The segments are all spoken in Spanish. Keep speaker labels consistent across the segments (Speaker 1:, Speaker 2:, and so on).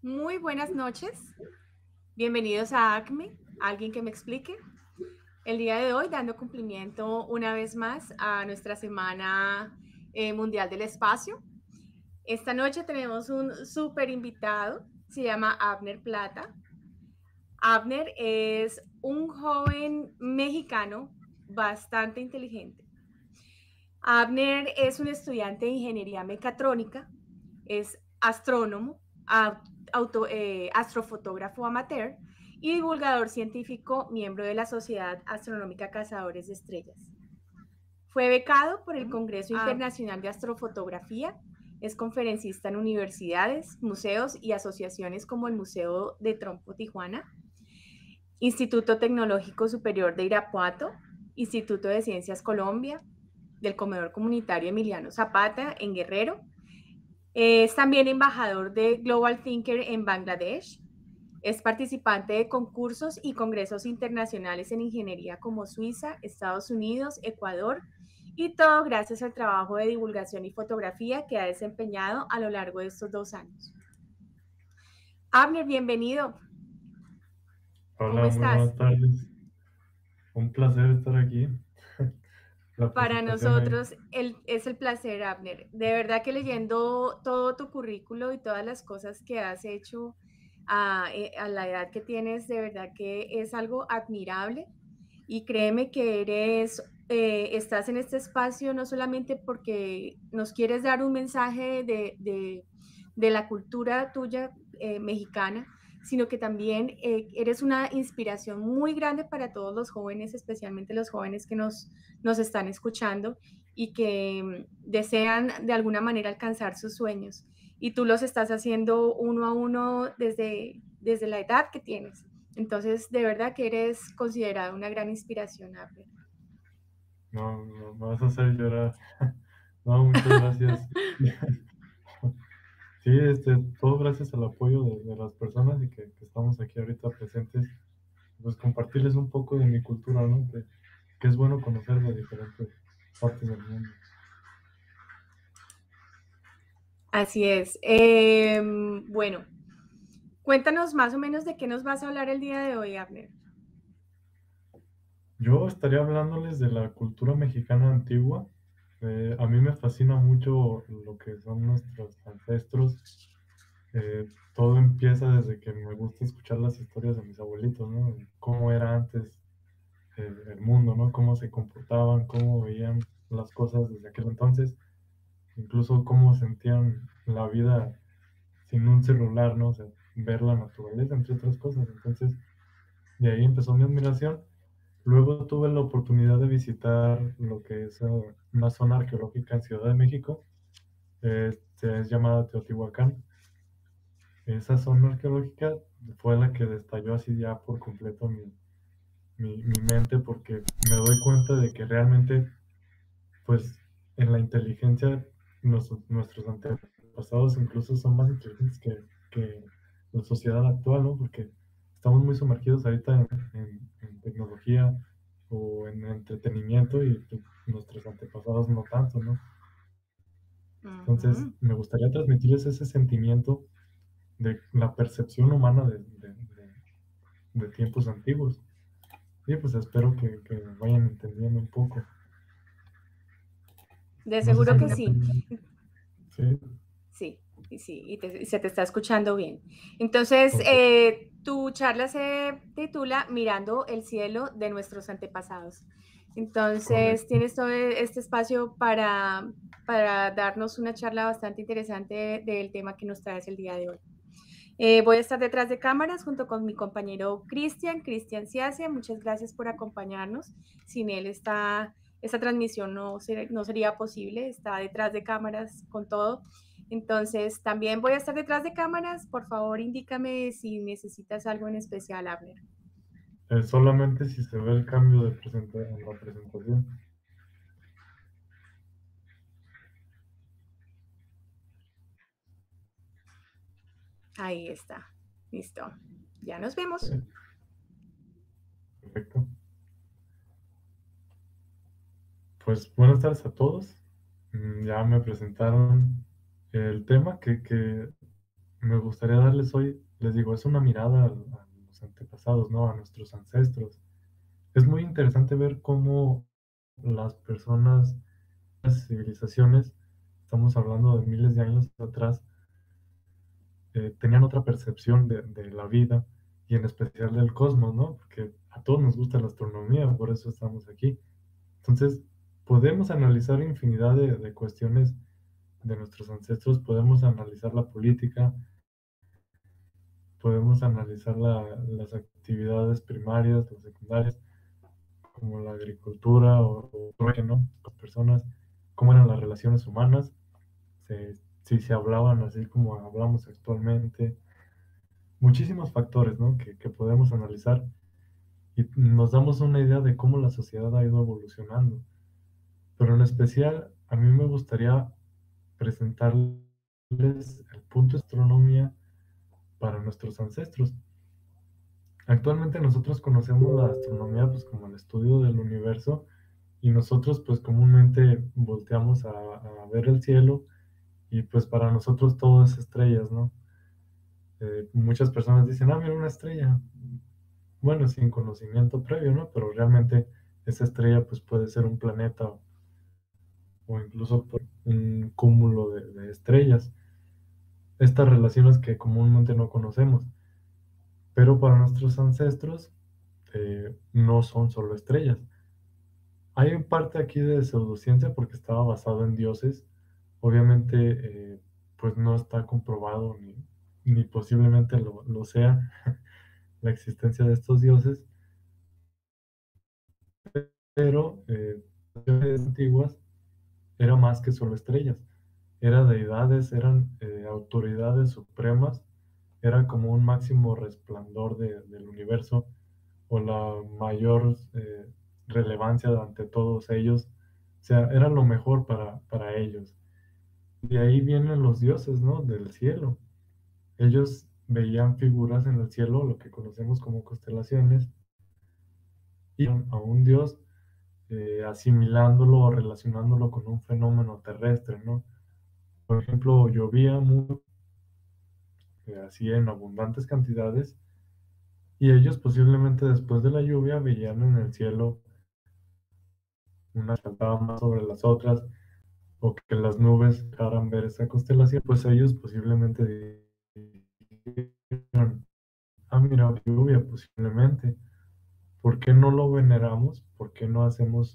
Speaker 1: Muy buenas noches. Bienvenidos a ACME, alguien que me explique. El día de hoy dando cumplimiento una vez más a nuestra Semana Mundial del Espacio. Esta noche tenemos un súper invitado, se llama Abner Plata. Abner es un joven mexicano bastante inteligente. Abner es un estudiante de ingeniería mecatrónica, es astrónomo, astrofotógrafo amateur y divulgador científico, miembro de la Sociedad Astronómica Cazadores de Estrellas. Fue becado por el Congreso
Speaker 2: Ah,
Speaker 1: Internacional de Astrofotografía, es conferencista en universidades, museos y asociaciones como el Museo de Trompo Tijuana, Instituto Tecnológico Superior de Irapuato, Instituto de Ciencias Colombia, del Comedor Comunitario Emiliano Zapata en Guerrero. Es también embajador de Global Thinker en Bangladesh. Es participante de concursos y congresos internacionales en ingeniería como Suiza, Estados Unidos, Ecuador, y todo gracias al trabajo de divulgación y fotografía que ha desempeñado a lo largo de estos 2 años. Abner, bienvenido. ¿Cómo
Speaker 2: hola, muy
Speaker 1: estás?
Speaker 2: buenas tardes. Un placer estar aquí. La
Speaker 1: Para
Speaker 2: presentación ahí.
Speaker 1: nosotros es el placer, Abner. De verdad que leyendo todo tu currículo y todas las cosas que has hecho a la edad que tienes, de verdad que es algo admirable. Y créeme que estás en este espacio no solamente porque nos quieres dar un mensaje de la cultura tuya mexicana, sino que también eres una inspiración muy grande para todos los jóvenes, especialmente los jóvenes que nos están escuchando y que desean de alguna manera alcanzar sus sueños. Y tú los estás haciendo uno a uno desde la edad que tienes. Entonces, de verdad que eres considerado una gran inspiración, Abner.
Speaker 2: No, no, me vas a hacer llorar. No, muchas gracias. Sí, todo gracias al apoyo de las personas y que estamos aquí ahorita presentes. Pues compartirles un poco de mi cultura, ¿no? Que es bueno conocer de diferentes partes del mundo.
Speaker 1: Así es. Bueno, cuéntanos más o menos de qué nos vas a hablar el día de hoy, Abner.
Speaker 2: Yo estaría hablándoles de la cultura mexicana antigua. A mí me fascina mucho lo que son nuestros ancestros. Todo empieza desde que me gusta escuchar las historias de mis abuelitos, ¿no? De cómo era antes el mundo, ¿no? Cómo se comportaban, cómo veían las cosas desde aquel entonces, incluso cómo sentían la vida sin un celular, ¿no? O sea, ver la naturaleza, entre otras cosas. Entonces, de ahí empezó mi admiración. Luego tuve la oportunidad de visitar lo que es una zona arqueológica en Ciudad de México, es llamada Teotihuacán. Esa zona arqueológica fue la que destalló así ya por completo mi mente, porque me doy cuenta de que realmente, pues, en la inteligencia, nuestros antepasados incluso son más inteligentes que la sociedad actual, ¿no? Porque estamos muy sumergidos ahorita en tecnología o en entretenimiento y pues, nuestros antepasados no tanto, ¿no? Entonces,
Speaker 1: Ujú.
Speaker 2: me gustaría transmitirles ese sentimiento de la percepción humana de tiempos antiguos. Y pues espero que me vayan entendiendo un poco.
Speaker 1: De
Speaker 2: No sé si
Speaker 1: seguro
Speaker 2: me
Speaker 1: que sí.
Speaker 2: entienden. Sí,
Speaker 1: Sí, y se te está escuchando bien. Entonces,
Speaker 2: ok,
Speaker 1: tu charla se titula Mirando el cielo de nuestros antepasados. Entonces,
Speaker 2: correcto.
Speaker 1: tienes todo este espacio para darnos una charla bastante interesante del tema que nos traes el día de hoy. Voy a estar detrás de cámaras junto con mi compañero Cristian Ciacia. Muchas gracias por acompañarnos. Sin él esta transmisión no sería posible. Está detrás de cámaras con todo. Entonces, también voy a estar detrás de cámaras. Por favor, indícame si necesitas algo en especial, Abner.
Speaker 2: Solamente si se ve el cambio en la presentación.
Speaker 1: Ahí está. Listo. Ya nos vemos.
Speaker 2: Sí, perfecto. Pues buenas tardes a todos. Ya me presentaron el tema que me gustaría darles hoy, les digo, es una mirada a los antepasados, ¿no? A nuestros ancestros. Es muy interesante ver cómo las personas, las civilizaciones, estamos hablando de miles de años atrás, tenían otra percepción de la vida y en especial del cosmos, ¿no? Porque a todos nos gusta la astronomía, por eso estamos aquí. Entonces, podemos analizar infinidad de cuestiones de nuestros ancestros, podemos analizar la política, podemos analizar las actividades primarias, las secundarias, como la agricultura o que no, con personas, cómo eran las relaciones humanas, si se hablaban así como hablamos actualmente, muchísimos factores, ¿no? Que podemos analizar y nos damos una idea de cómo la sociedad ha ido evolucionando. Pero en especial, a mí me gustaría presentarles el punto de astronomía para nuestros ancestros. Actualmente nosotros conocemos la astronomía pues como el estudio del universo y nosotros pues comúnmente volteamos a ver el cielo y pues para nosotros todo es estrellas, ¿no? Muchas personas dicen, ah, mira una estrella. Bueno, sin conocimiento previo, ¿no? Pero realmente esa estrella pues puede ser un planeta o incluso pues, un cúmulo de estrellas. Estas relaciones que comúnmente no conocemos, pero para nuestros ancestros no son solo estrellas. Hay un parte aquí de pseudociencia porque estaba basado en dioses. Obviamente, pues no está comprobado ni posiblemente lo sea la existencia de estos dioses, pero las antiguas era más que solo estrellas. Eran deidades, eran autoridades supremas, era como un máximo resplandor del universo o la mayor relevancia ante todos ellos. O sea, era lo mejor para ellos. De ahí vienen los dioses, ¿no? Del cielo. Ellos veían figuras en el cielo, lo que conocemos como constelaciones, y a un dios asimilándolo o relacionándolo con un fenómeno terrestre, ¿no? Por ejemplo, llovía mucho, así en abundantes cantidades, y ellos posiblemente después de la lluvia veían en el cielo unas que saltaban más sobre las otras, o que las nubes dejaran ver esa constelación, pues ellos posiblemente dijeron, ah, mira, lluvia posiblemente, ¿por qué no lo veneramos? ¿Por qué no hacemos,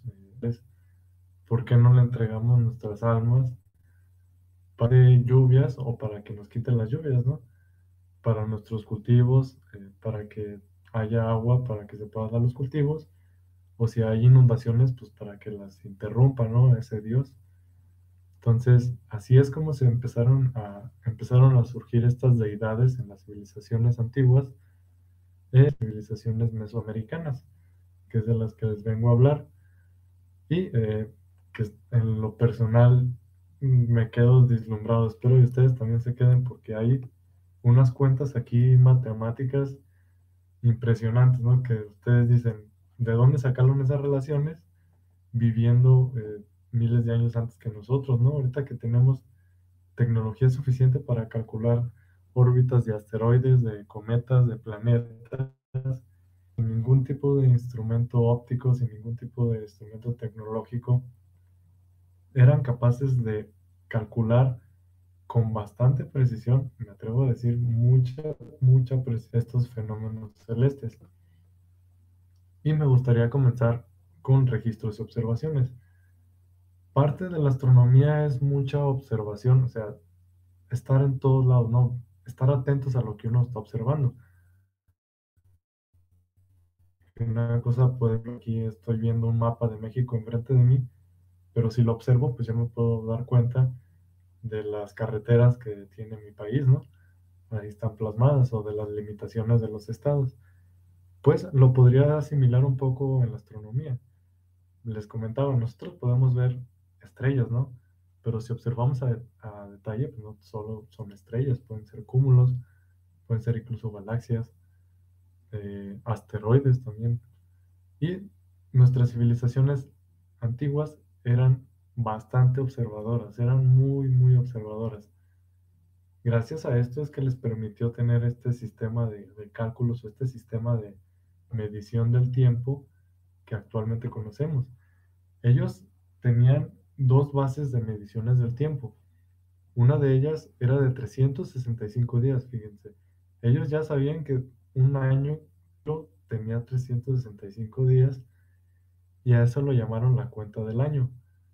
Speaker 2: por qué no le entregamos nuestras almas para lluvias o para que nos quiten las lluvias, ¿no? Para nuestros cultivos, para que haya agua, para que se puedan dar los cultivos, o si hay inundaciones, pues para que las interrumpa, ¿no? Ese Dios. Entonces, así es como empezaron a surgir estas deidades en las civilizaciones antiguas, civilizaciones mesoamericanas, que es de las que les vengo a hablar, y que en lo personal me quedo deslumbrado. Espero que ustedes también se queden porque hay unas cuentas aquí matemáticas impresionantes, ¿no? Que ustedes dicen, ¿de dónde sacaron esas relaciones viviendo miles de años antes que nosotros, ¿no? Ahorita que tenemos tecnología suficiente para calcular órbitas de asteroides, de cometas, de planetas, sin ningún tipo de instrumento óptico, sin ningún tipo de instrumento tecnológico, eran capaces de calcular con bastante precisión, me atrevo a decir mucha precisión, estos fenómenos celestes. Y me gustaría comenzar con registros y observaciones. Parte de la astronomía es mucha observación, o sea, estar en todos lados, ¿no? Estar atentos a lo que uno está observando. Una cosa, por ejemplo, aquí estoy viendo un mapa de México enfrente de mí, pero si lo observo, pues ya me puedo dar cuenta de las carreteras que tiene mi país, ¿no? Ahí están plasmadas, o de las limitaciones de los estados. Pues lo podría asimilar un poco en la astronomía. Les comentaba, nosotros podemos ver estrellas, ¿no? Pero si observamos a detalle, pues no solo son estrellas, pueden ser cúmulos, pueden ser incluso galaxias, asteroides también. Y nuestras civilizaciones antiguas eran bastante observadoras, eran muy observadoras. Gracias a esto es que les permitió tener este sistema de cálculos o este sistema de medición del tiempo que actualmente conocemos. Ellos tenían dos bases de mediciones del tiempo. Una de ellas era de 365 días, fíjense. Ellos ya sabían que un año tenía 365 días y a eso lo llamaron la cuenta del año.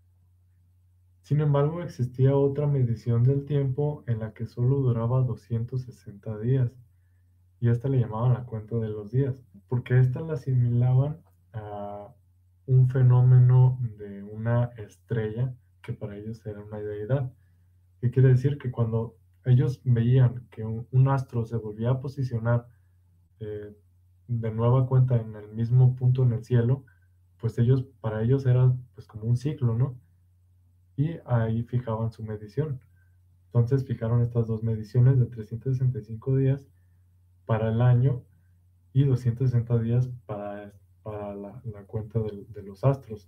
Speaker 2: Sin embargo, existía otra medición del tiempo en la que solo duraba 260 días y esta le llamaban la cuenta de los días, porque esta la asimilaban a un fenómeno de una estrella que para ellos era una deidad. ¿Qué quiere decir? Que cuando ellos veían que un astro se volvía a posicionar eh, de nueva cuenta en el mismo punto en el cielo, pues para ellos era pues como un ciclo, ¿no? Y ahí fijaban su medición. Entonces fijaron estas dos mediciones de 365 días para el año y 260 días para la cuenta de los astros.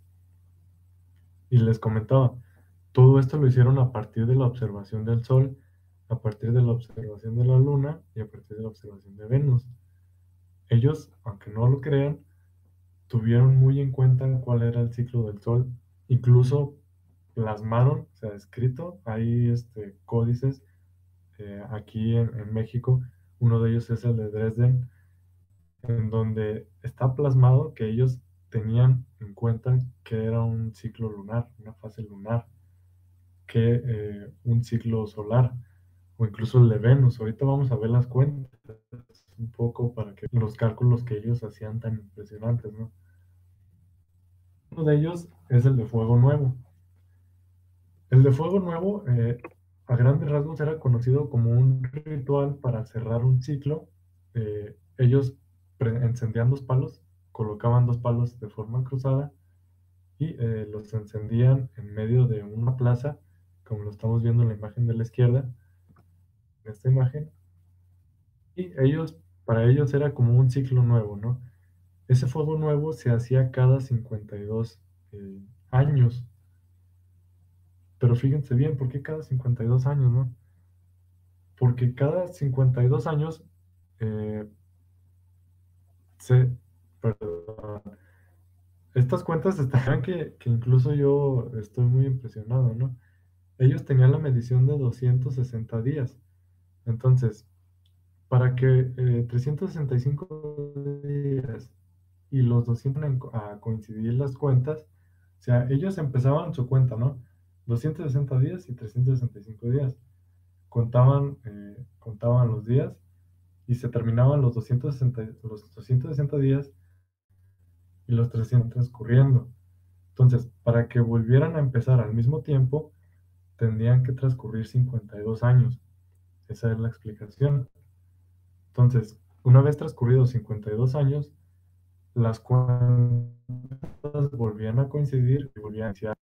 Speaker 2: Y les comentaba, todo esto lo hicieron a partir de la observación del Sol, a partir de la observación de la Luna y a partir de la observación de Venus. Ellos, aunque no lo crean, tuvieron muy en cuenta cuál era el ciclo del Sol. Incluso plasmaron, o sea, escrito, hay códices aquí en México. Uno de ellos es el de Dresden, en donde está plasmado que ellos tenían en cuenta que era un ciclo lunar, una fase lunar, que un ciclo solar, o incluso el de Venus. Ahorita vamos a ver las cuentas un poco para que los cálculos que ellos hacían tan impresionantes, ¿no? Uno de ellos es el de Fuego Nuevo. El de Fuego Nuevo, a grandes rasgos, era conocido como un ritual para cerrar un ciclo. Ellos encendían dos palos, colocaban dos palos de forma cruzada y los encendían en medio de una plaza, como lo estamos viendo en la imagen de la izquierda, en esta imagen. Y para ellos era como un ciclo nuevo, ¿no? Ese fuego nuevo se hacía cada 52 años. Pero fíjense bien, ¿por qué cada 52 años, no? Porque cada 52 años eh, se... Perdón. Estas cuentas estarán que incluso yo estoy muy impresionado, ¿no? Ellos tenían la medición de 260 días. Entonces, para que 365 días y los 200 a coincidir las cuentas, o sea, ellos empezaban su cuenta, ¿no? 260 días y 365 días. Contaban los días y se terminaban los 260 días y los 300 transcurriendo. Entonces, para que volvieran a empezar al mismo tiempo, tendrían que transcurrir 52 años. Esa es la explicación. Entonces, una vez transcurridos 52 años, las cuentas volvían a coincidir y volvían a iniciar.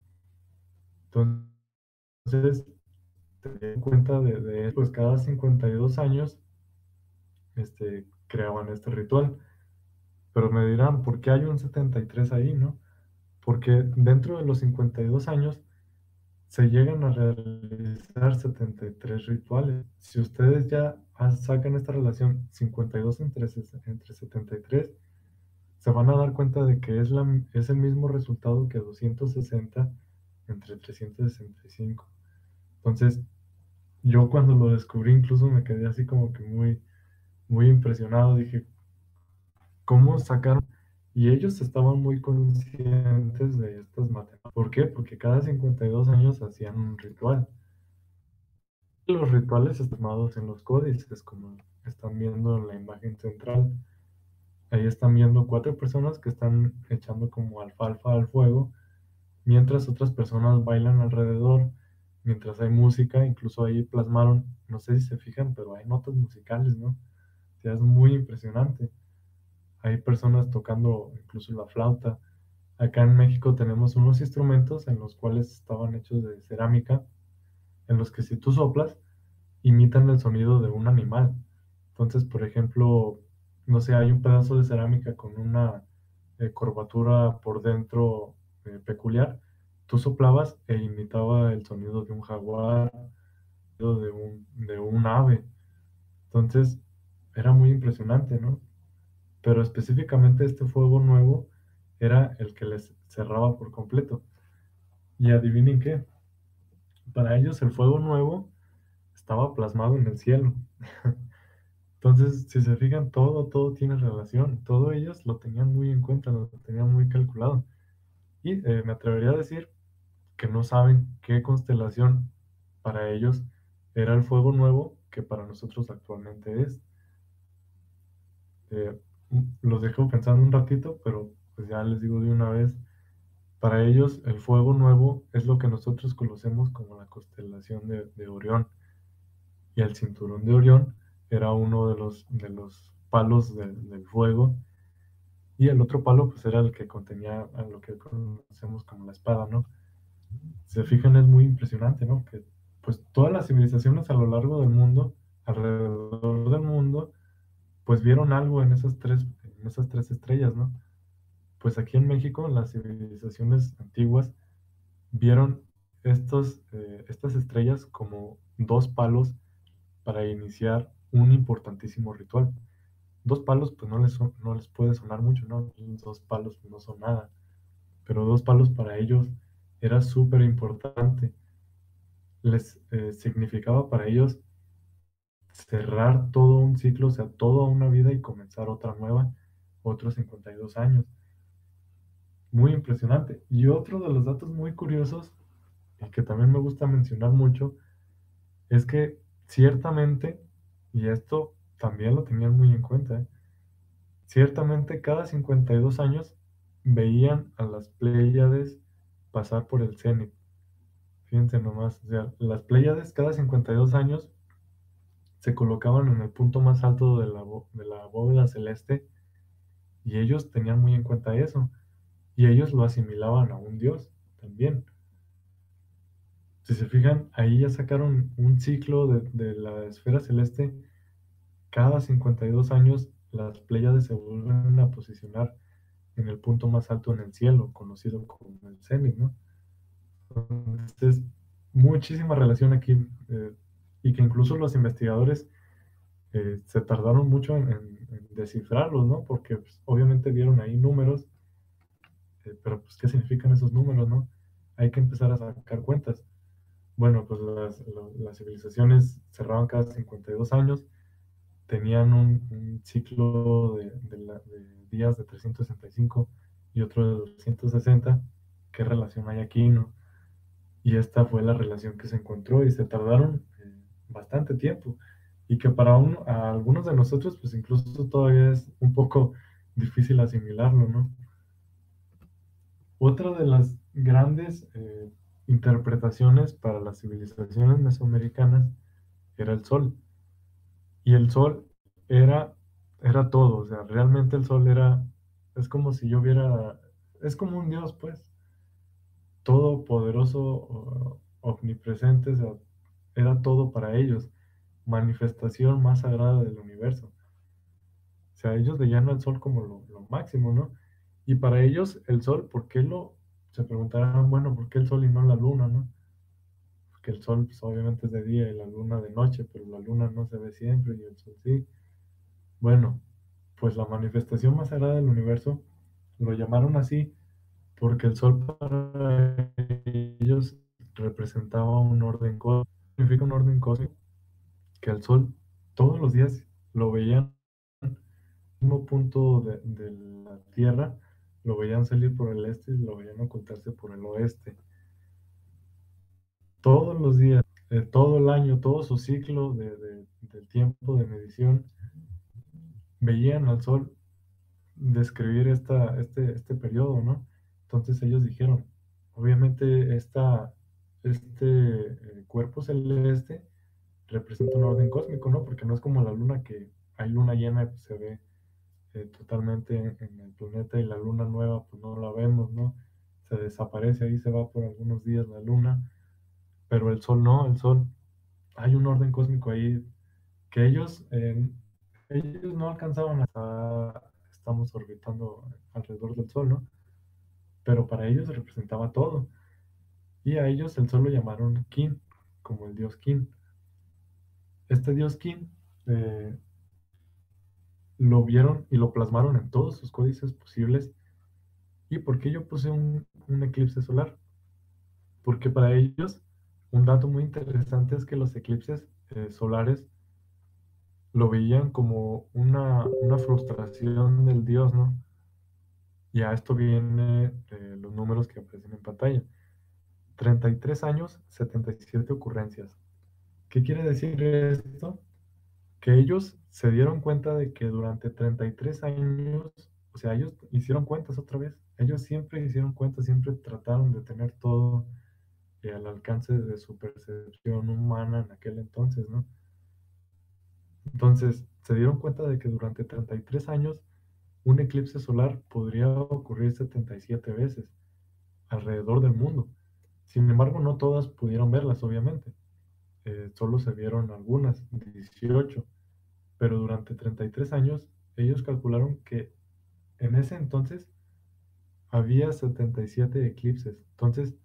Speaker 2: Entonces, tener en cuenta pues cada 52 años creaban este ritual. Pero me dirán, ¿por qué hay un 73 ahí, no? Porque dentro de los 52 años se llegan a realizar 73 rituales. Si ustedes ya sacan esta relación 52 entre 73, se van a dar cuenta de que es el mismo resultado que 260 entre 365. Entonces, yo cuando lo descubrí incluso me quedé así como que muy, muy impresionado. Dije, ¿cómo sacaron? Y ellos estaban muy conscientes de estas matemáticas. ¿Por qué? Porque cada 52 años hacían un ritual. Los rituales plasmados en los códices, como están viendo en la imagen central. Ahí están viendo 4 personas que están echando como alfalfa al fuego, mientras otras personas bailan alrededor, mientras hay música. Incluso ahí plasmaron, no sé si se fijan, pero hay notas musicales, ¿no? O sea, es muy impresionante. Hay personas tocando incluso la flauta. Acá en México tenemos unos instrumentos en los cuales estaban hechos de cerámica, en los que si tú soplas, imitan el sonido de un animal. Entonces, por ejemplo, no sé, hay un pedazo de cerámica con una curvatura por dentro peculiar. Tú soplabas e imitaba el sonido de un jaguar de un ave. Entonces, era muy impresionante, ¿no? Pero específicamente este fuego nuevo era el que les cerraba por completo. Y adivinen qué, para ellos el fuego nuevo estaba plasmado en el cielo. Entonces, si se fijan, todo tiene relación. Todo ellos lo tenían muy en cuenta, lo tenían muy calculado. Y me atrevería a decir que no saben qué constelación para ellos era el fuego nuevo que para nosotros actualmente es. Eh, los dejo pensando un ratito, pero pues ya les digo de una vez, para ellos el fuego nuevo es lo que nosotros conocemos como la constelación de Orión. Y el cinturón de Orión era uno de los palos del fuego. Y el otro palo pues era el que contenía a lo que conocemos como la espada, ¿no? Si se fijan, es muy impresionante, ¿no? Que pues todas las civilizaciones a lo largo del mundo, alrededor del mundo, pues vieron algo en esas tres estrellas, ¿no? Pues aquí en México, las civilizaciones antiguas vieron estas estrellas como dos palos para iniciar un importantísimo ritual. Dos palos, pues no les puede sonar mucho, ¿no? Dos palos pues, no son nada, pero dos palos para ellos era súper importante. Les significaba para ellos cerrar todo un ciclo, o sea, toda una vida y comenzar otra nueva, otros 52 años. Muy impresionante. Y otro de los datos muy curiosos, y que también me gusta mencionar mucho, es que ciertamente, y esto también lo tenían muy en cuenta, ciertamente cada 52 años veían a las Pléyades pasar por el cenit. Fíjense nomás, o sea, las Pléyades cada 52 años se colocaban en el punto más alto de la bóveda celeste y ellos tenían muy en cuenta eso y ellos lo asimilaban a un dios también. Si se fijan, ahí ya sacaron un ciclo de la esfera celeste. Cada 52 años las Pléyades se vuelven a posicionar en el punto más alto en el cielo, conocido como el cenit, ¿no? Entonces, muchísima relación aquí y que incluso los investigadores se tardaron mucho en descifrarlos, ¿no? Porque pues, obviamente vieron ahí números, pero pues, ¿qué significan esos números, no? Hay que empezar a sacar cuentas. Bueno, pues las civilizaciones cerraban cada 52 años, tenían un ciclo de días de 365 y otro de 260. ¿Qué relación hay aquí, no? Y esta fue la relación que se encontró y se tardaron bastante tiempo. Y que para a algunos de nosotros, pues incluso todavía es un poco difícil asimilarlo, ¿no? Otra de las grandes interpretaciones para las civilizaciones mesoamericanas era el sol. Y el sol era, era todo, o sea, realmente el sol es como si yo viera, es como un dios, pues, todopoderoso, omnipresente, o sea, era todo para ellos, manifestación más sagrada del universo. O sea, ellos veían al sol como lo máximo, ¿no? Y para ellos el sol, se preguntarán, bueno, ¿por qué el sol y no la luna, no? Porque el sol, pues, obviamente es de día y la luna de noche, pero la luna no se ve siempre y el sol sí. Bueno, pues la manifestación más sagrada del universo lo llamaron así porque el sol para ellos representaba un orden cósmico. Significa un orden cósmico que el sol todos los días lo veían en el mismo punto de la Tierra, lo veían salir por el este y lo veían ocultarse por el oeste. Todos los días, todo el año, todo su ciclo del tiempo de medición, veían al sol describir este periodo, ¿no? Entonces ellos dijeron, obviamente este cuerpo celeste representa un orden cósmico, ¿no? Porque no es como la luna que hay luna llena y pues, se ve totalmente en el planeta y la luna nueva pues no la vemos, ¿no? Se desaparece ahí, se va por algunos días la luna, pero el sol no, el sol, hay un orden cósmico ahí que ellos no alcanzaban hasta, estamos orbitando alrededor del sol, ¿no? Pero para ellos representaba todo. Y a ellos el sol lo llamaron Kin, como el dios Kin. Este dios Kin eh, lo vieron y lo plasmaron en todos sus códices posibles. ¿Y por qué yo puse un eclipse solar? Porque para ellos, un dato muy interesante es que los eclipses solares lo veían como una frustración del dios, ¿no? Y a esto viene los números que aparecen en pantalla. 33 años, 77 ocurrencias. ¿Qué quiere decir esto? Que ellos se dieron cuenta de que durante 33 años, o sea, ellos hicieron cuentas otra vez. Ellos siempre hicieron cuentas, siempre trataron de tener todo al alcance de su percepción humana en aquel entonces, ¿no? Entonces, se dieron cuenta de que durante 33 años un eclipse solar podría ocurrir 77 veces alrededor del mundo. Sin embargo, no todas pudieron verlas, obviamente. Solo se vieron algunas, 18. Pero durante 33 años, ellos calcularon que en ese entonces había 77 eclipses. Entonces,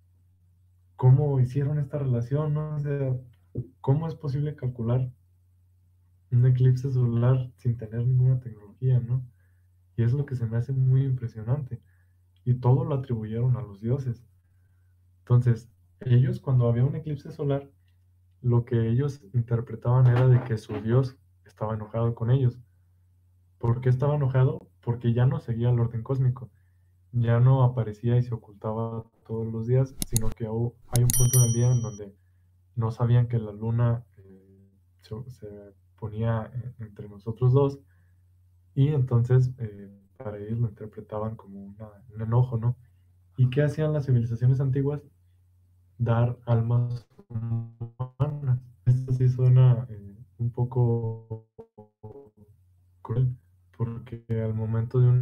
Speaker 2: ¿cómo hicieron esta relación? ¿No? O sea, ¿cómo es posible calcular un eclipse solar sin tener ninguna tecnología, ¿no? Y es lo que se me hace muy impresionante. Y todo lo atribuyeron a los dioses. Entonces, ellos cuando había un eclipse solar, lo que ellos interpretaban era de que su dios estaba enojado con ellos. ¿Por qué estaba enojado? Porque ya no seguía el orden cósmico, ya no aparecía y se ocultaba todos los días, sino que hay un punto en el día en donde no sabían que la luna se ponía entre nosotros dos y entonces para ellos lo interpretaban como un enojo, ¿no? ¿Y qué hacían las civilizaciones antiguas? Dar almas humanas. Esto sí suena un poco cruel, porque al momento de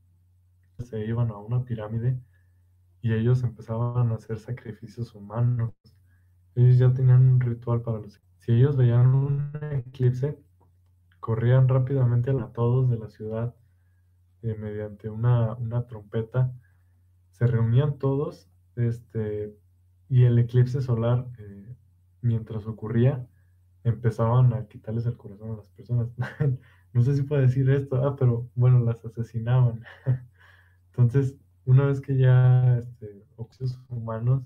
Speaker 2: se iban a una pirámide y ellos empezaban a hacer sacrificios humanos. Ellos ya tenían un ritual para los... Si ellos veían un eclipse, corrían rápidamente a todos de la ciudad mediante una trompeta. Se reunían todos y el eclipse solar, mientras ocurría, empezaban a quitarles el corazón a las personas. No sé si puedo decir esto, pero bueno, las asesinaban. Entonces, una vez que ya occios humanos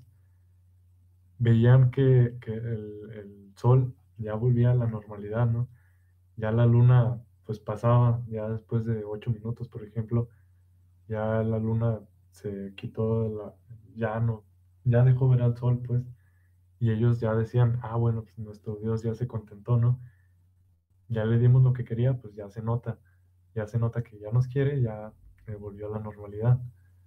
Speaker 2: veían que el sol ya volvía a la normalidad, ¿no? Ya la luna pues pasaba, ya después de 8 minutos, por ejemplo, ya la luna se quitó ya no, ya dejó ver al sol, pues, y ellos ya decían, ah, bueno, pues nuestro Dios ya se contentó, ¿no? Ya le dimos lo que quería, pues ya se nota que ya nos quiere, ya volvió a la normalidad.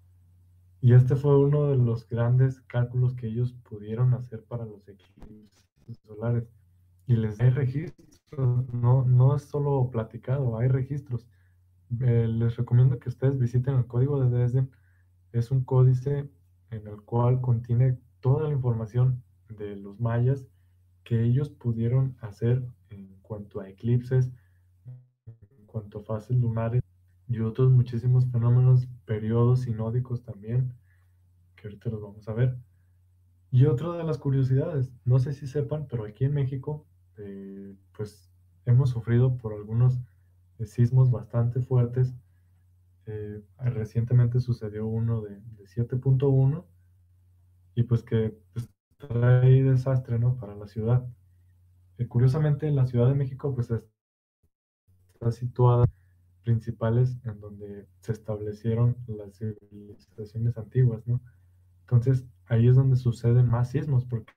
Speaker 2: Y este fue uno de los grandes cálculos que ellos pudieron hacer para los eclipses solares. Y les hay registros, no es solo platicado, hay registros. Les recomiendo que ustedes visiten el código de Dresden. Es un códice en el cual contiene toda la información de los mayas que ellos pudieron hacer en cuanto a eclipses, en cuanto a fases lunares y otros muchísimos fenómenos, periodos sinódicos también, que ahorita los vamos a ver. Y otra de las curiosidades, no sé si sepan, pero aquí en México, pues hemos sufrido por algunos sismos bastante fuertes. Recientemente sucedió uno de 7.1 y pues que pues, trae desastre, ¿no? Para la ciudad. Curiosamente, la Ciudad de México pues está situada principales en donde se establecieron las civilizaciones antiguas, ¿no? Entonces, ahí es donde suceden más sismos, porque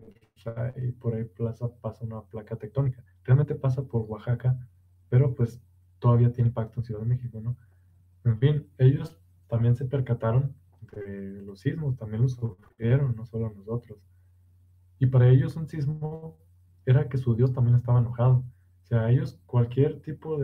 Speaker 2: por ahí pasa una placa tectónica. Realmente pasa por Oaxaca, pero pues todavía tiene impacto en Ciudad de México, ¿no? En fin, ellos también se percataron de los sismos, también los sufrieron, no solo nosotros. Y para ellos un sismo era que su Dios también estaba enojado. O sea, ellos cualquier tipo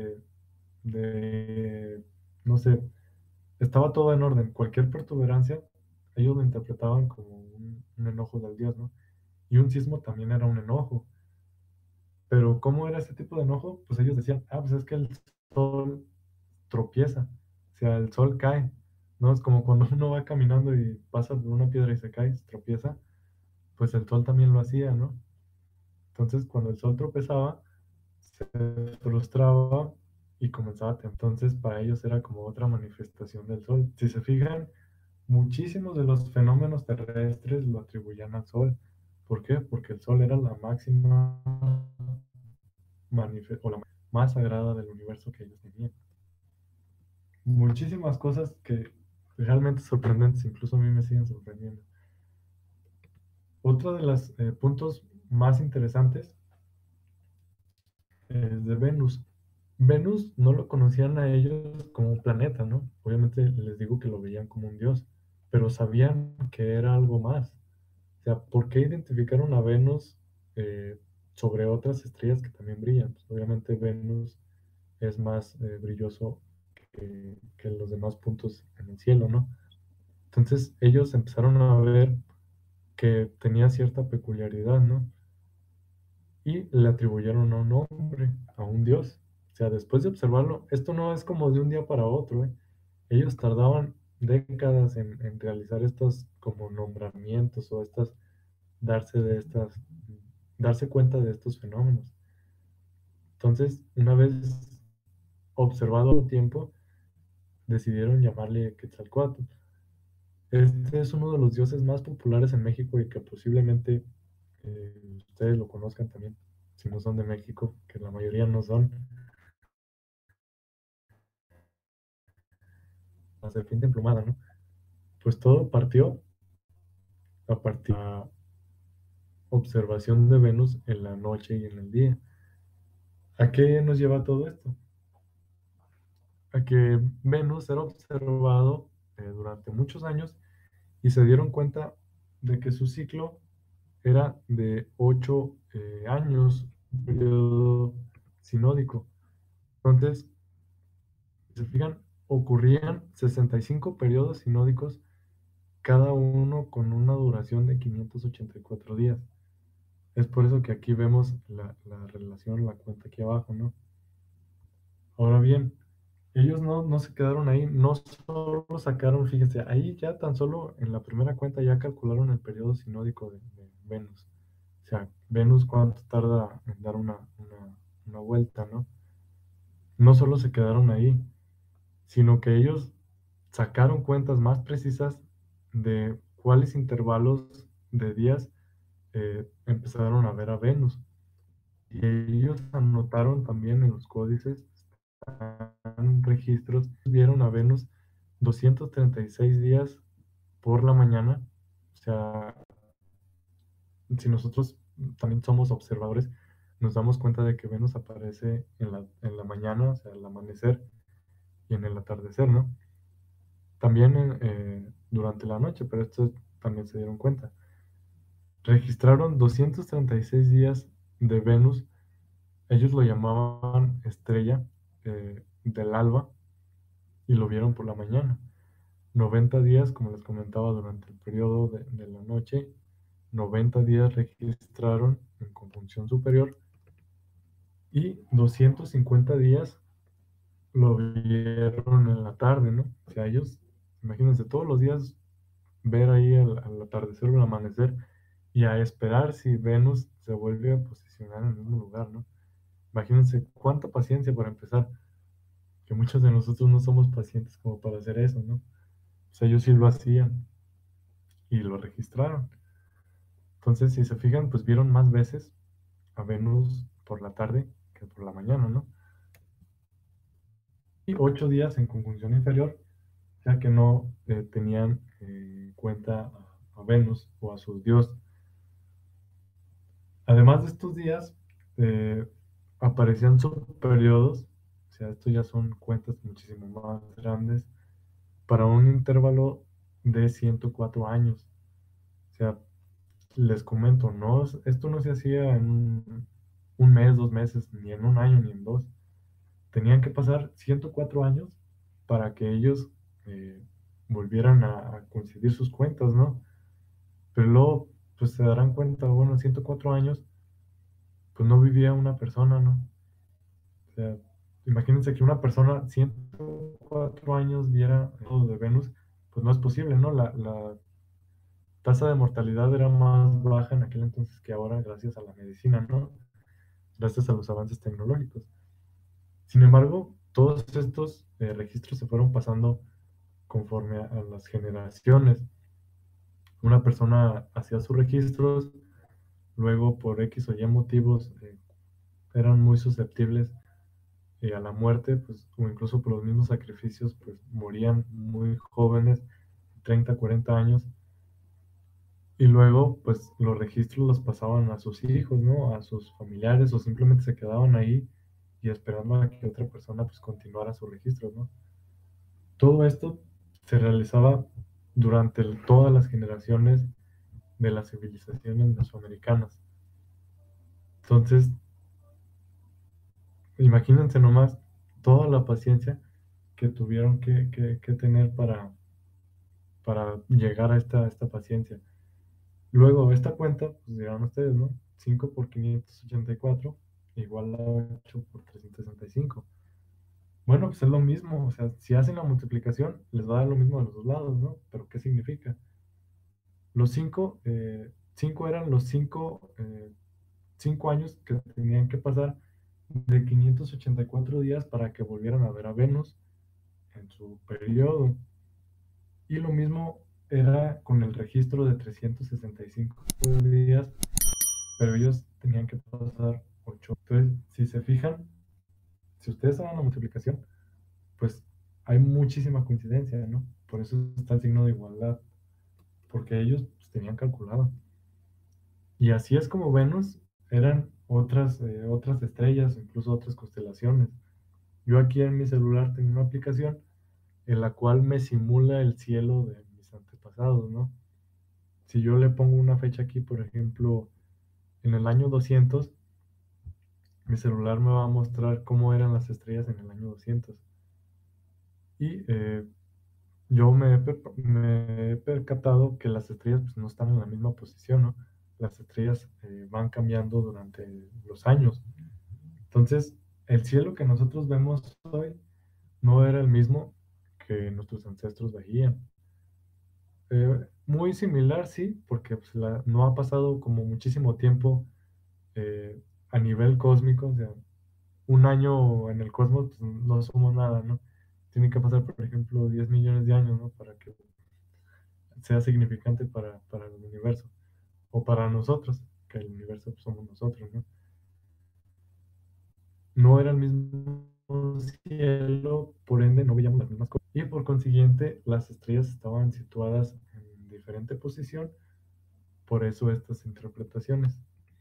Speaker 2: no sé, estaba todo en orden. Cualquier perturbancia, ellos lo interpretaban como un enojo del Dios, ¿no? Y un sismo también era un enojo. Pero ¿cómo era ese tipo de enojo? Pues ellos decían, ah, pues es que el sol tropieza, o sea, el sol cae, ¿no? Es como cuando uno va caminando y pasa por una piedra y se cae, se tropieza, pues el sol también lo hacía, ¿no? Entonces, cuando el sol tropezaba, se frustraba y comenzaba a temblar. Entonces, para ellos era como otra manifestación del sol. Si se fijan, muchísimos de los fenómenos terrestres lo atribuían al sol. ¿Por qué? Porque el sol era la máxima o la más sagrada del universo que ellos tenían. Muchísimas cosas que realmente sorprendentes, incluso a mí me siguen sorprendiendo. Otro de los puntos más interesantes es de Venus. Venus no lo conocían a ellos como un planeta, ¿no? Obviamente les digo que lo veían como un dios, pero sabían que era algo más. O sea, ¿por qué identificaron a Venus sobre otras estrellas que también brillan? Pues obviamente Venus es más brilloso que los demás puntos en el cielo, ¿no? Entonces ellos empezaron a ver que tenía cierta peculiaridad, ¿no? Y le atribuyeron a un hombre, a un dios. O sea, después de observarlo, esto no es como de un día para otro, ¿eh? Ellos tardaban décadas en realizar estos como nombramientos o darse cuenta de estos fenómenos. Entonces, una vez observado el tiempo, decidieron llamarle Quetzalcóatl. Este es uno de los dioses más populares en México y que posiblemente ustedes lo conozcan también, si no son de México, que la mayoría no son. La serpiente emplumada, ¿no? Pues todo partió a partir de la observación de Venus en la noche y en el día. ¿A qué nos lleva todo esto? A que Venus era observado durante muchos años y se dieron cuenta de que su ciclo era de 8 años, un periodo sinódico. Entonces, si se fijan, ocurrían 65 periodos sinódicos, cada uno con una duración de 584 días. Es por eso que aquí vemos la relación, la cuenta aquí abajo, ¿no? Ahora bien, ellos no se quedaron ahí, no solo sacaron, fíjense, ahí ya tan solo en la primera cuenta ya calcularon el periodo sinódico de Venus. O sea, Venus cuánto tarda en dar una vuelta, ¿no? No solo se quedaron ahí, sino que ellos sacaron cuentas más precisas de cuáles intervalos de días empezaron a ver a Venus. Y ellos anotaron también en los códices, están registros, vieron a Venus 236 días por la mañana. O sea, si nosotros también somos observadores, nos damos cuenta de que Venus aparece en la mañana, o sea, al amanecer y en el atardecer, ¿no? También durante la noche, pero estos también se dieron cuenta. Registraron 236 días de Venus, ellos lo llamaban estrella del alba y lo vieron por la mañana. 90 días, como les comentaba, durante el periodo de la noche. 90 días registraron en conjunción superior y 250 días lo vieron en la tarde, ¿no? O sea, ellos, imagínense, todos los días ver ahí al atardecer o al amanecer y a esperar si Venus se vuelve a posicionar en el mismo lugar, ¿no? Imagínense cuánta paciencia para empezar, que muchos de nosotros no somos pacientes como para hacer eso, ¿no? O sea, ellos sí lo hacían y lo registraron. Entonces, si se fijan, pues vieron más veces a Venus por la tarde que por la mañana, ¿no? Y 8 días en conjunción inferior, ya que no tenían en cuenta a Venus o a sus dioses. Además de estos días, eh, aparecían subperiodos, o sea, estos ya son cuentas muchísimo más grandes, para un intervalo de 104 años. O sea, les comento, no, esto no se hacía en un mes, 2 meses, ni en un año, ni en dos. Tenían que pasar 104 años para que ellos volvieran a coincidir sus cuentas, ¿no? Pero luego, pues se darán cuenta, bueno, 104 años, pues no vivía una persona, ¿no? O sea, imagínense que una persona 104 años viera todo de Venus, pues no es posible, ¿no? tasa de mortalidad era más baja en aquel entonces que ahora gracias a la medicina, ¿no? Gracias a los avances tecnológicos. Sin embargo, todos estos registros se fueron pasando conforme a las generaciones. Una persona hacía sus registros, luego por X o Y motivos eran muy susceptibles a la muerte, pues, o incluso por los mismos sacrificios, pues morían muy jóvenes, 30, 40 años, y luego pues los registros los pasaban a sus hijos, ¿no? A sus familiares, o simplemente se quedaban ahí y esperando a que otra persona pues continuara su registro, ¿no? Todo esto se realizaba durante todas las generaciones de las civilizaciones mesoamericanas. Entonces, imagínense nomás toda la paciencia que tuvieron que tener para llegar a esta paciencia. Luego, esta cuenta, pues dirán ustedes, ¿no? 5 por 584 igual a 8 por 365. Bueno, pues es lo mismo, o sea, si hacen la multiplicación, les va a dar lo mismo de los dos lados, ¿no? Pero ¿qué significa? Los 5 eran los 5 años que tenían que pasar de 584 días para que volvieran a ver a Venus en su periodo. Y lo mismo era con el registro de 365 días, pero ellos tenían que pasar 8. Entonces, si se fijan, si ustedes hagan la multiplicación, pues hay muchísima coincidencia, ¿no? Por eso está el signo de igualdad, porque ellos pues, tenían calculado. Y así es como Venus eran otras estrellas, incluso otras constelaciones. Yo aquí en mi celular tengo una aplicación en la cual me simula el cielo de mis antepasados, ¿no? Si yo le pongo una fecha aquí, por ejemplo, en el año 200, mi celular me va a mostrar cómo eran las estrellas en el año 200. Y yo me he percatado que las estrellas pues, no están en la misma posición, ¿no? Las estrellas van cambiando durante los años. Entonces, el cielo que nosotros vemos hoy no era el mismo que nuestros ancestros veían. Muy similar, sí, porque pues, no ha pasado como muchísimo tiempo a nivel cósmico, o sea, un año en el cosmos pues, no somos nada, ¿no? Tienen que pasar, por ejemplo, 10 millones de años, ¿no? Para que sea significante para el universo, o para nosotros, que el universo pues, somos nosotros, ¿no? No era el mismo cielo, por ende no veíamos las mismas cosas. Y por consiguiente, las estrellas estaban situadas en diferente posición, por eso estas interpretaciones.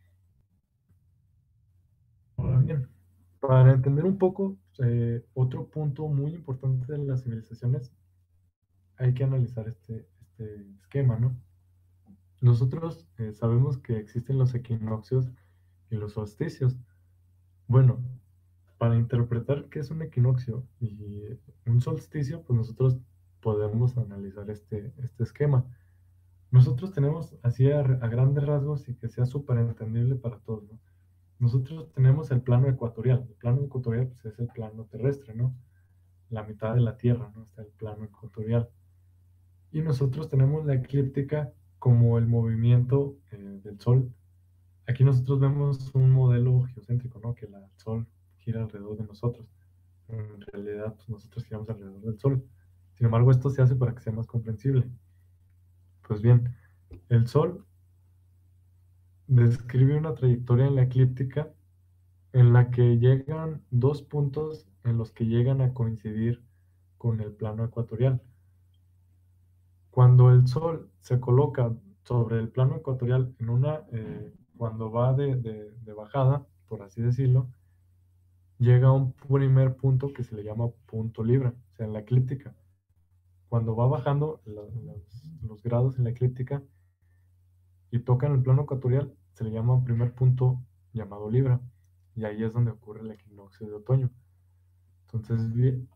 Speaker 2: Ahora bien, para entender un poco, otro punto muy importante de las civilizaciones, hay que analizar este esquema, ¿no? Nosotros sabemos que existen los equinoccios y los solsticios. Bueno, para interpretar qué es un equinoccio y un solsticio, pues nosotros podemos analizar este esquema. Nosotros tenemos así a grandes rasgos y que sea súper entendible para todos, ¿no? Nosotros tenemos el plano ecuatorial. El plano ecuatorial pues, es el plano terrestre, ¿no? La mitad de la Tierra, ¿no? Está el plano ecuatorial. Y nosotros tenemos la eclíptica como el movimiento del Sol. Aquí nosotros vemos un modelo geocéntrico, ¿no? Que el Sol gira alrededor de nosotros. En realidad, pues, nosotros giramos alrededor del Sol. Sin embargo, esto se hace para que sea más comprensible. Pues bien, el Sol describe una trayectoria en la eclíptica en la que llegan dos puntos en los que llegan a coincidir con el plano ecuatorial. Cuando el Sol se coloca sobre el plano ecuatorial cuando va de bajada, por así decirlo, llega a un primer punto que se le llama punto Libra, o sea, en la eclíptica. Cuando va bajando los grados en la eclíptica y toca en el plano ecuatorial, se le llama un primer punto llamado Libra. Y ahí es donde ocurre el equinoccio de otoño. Entonces, bien,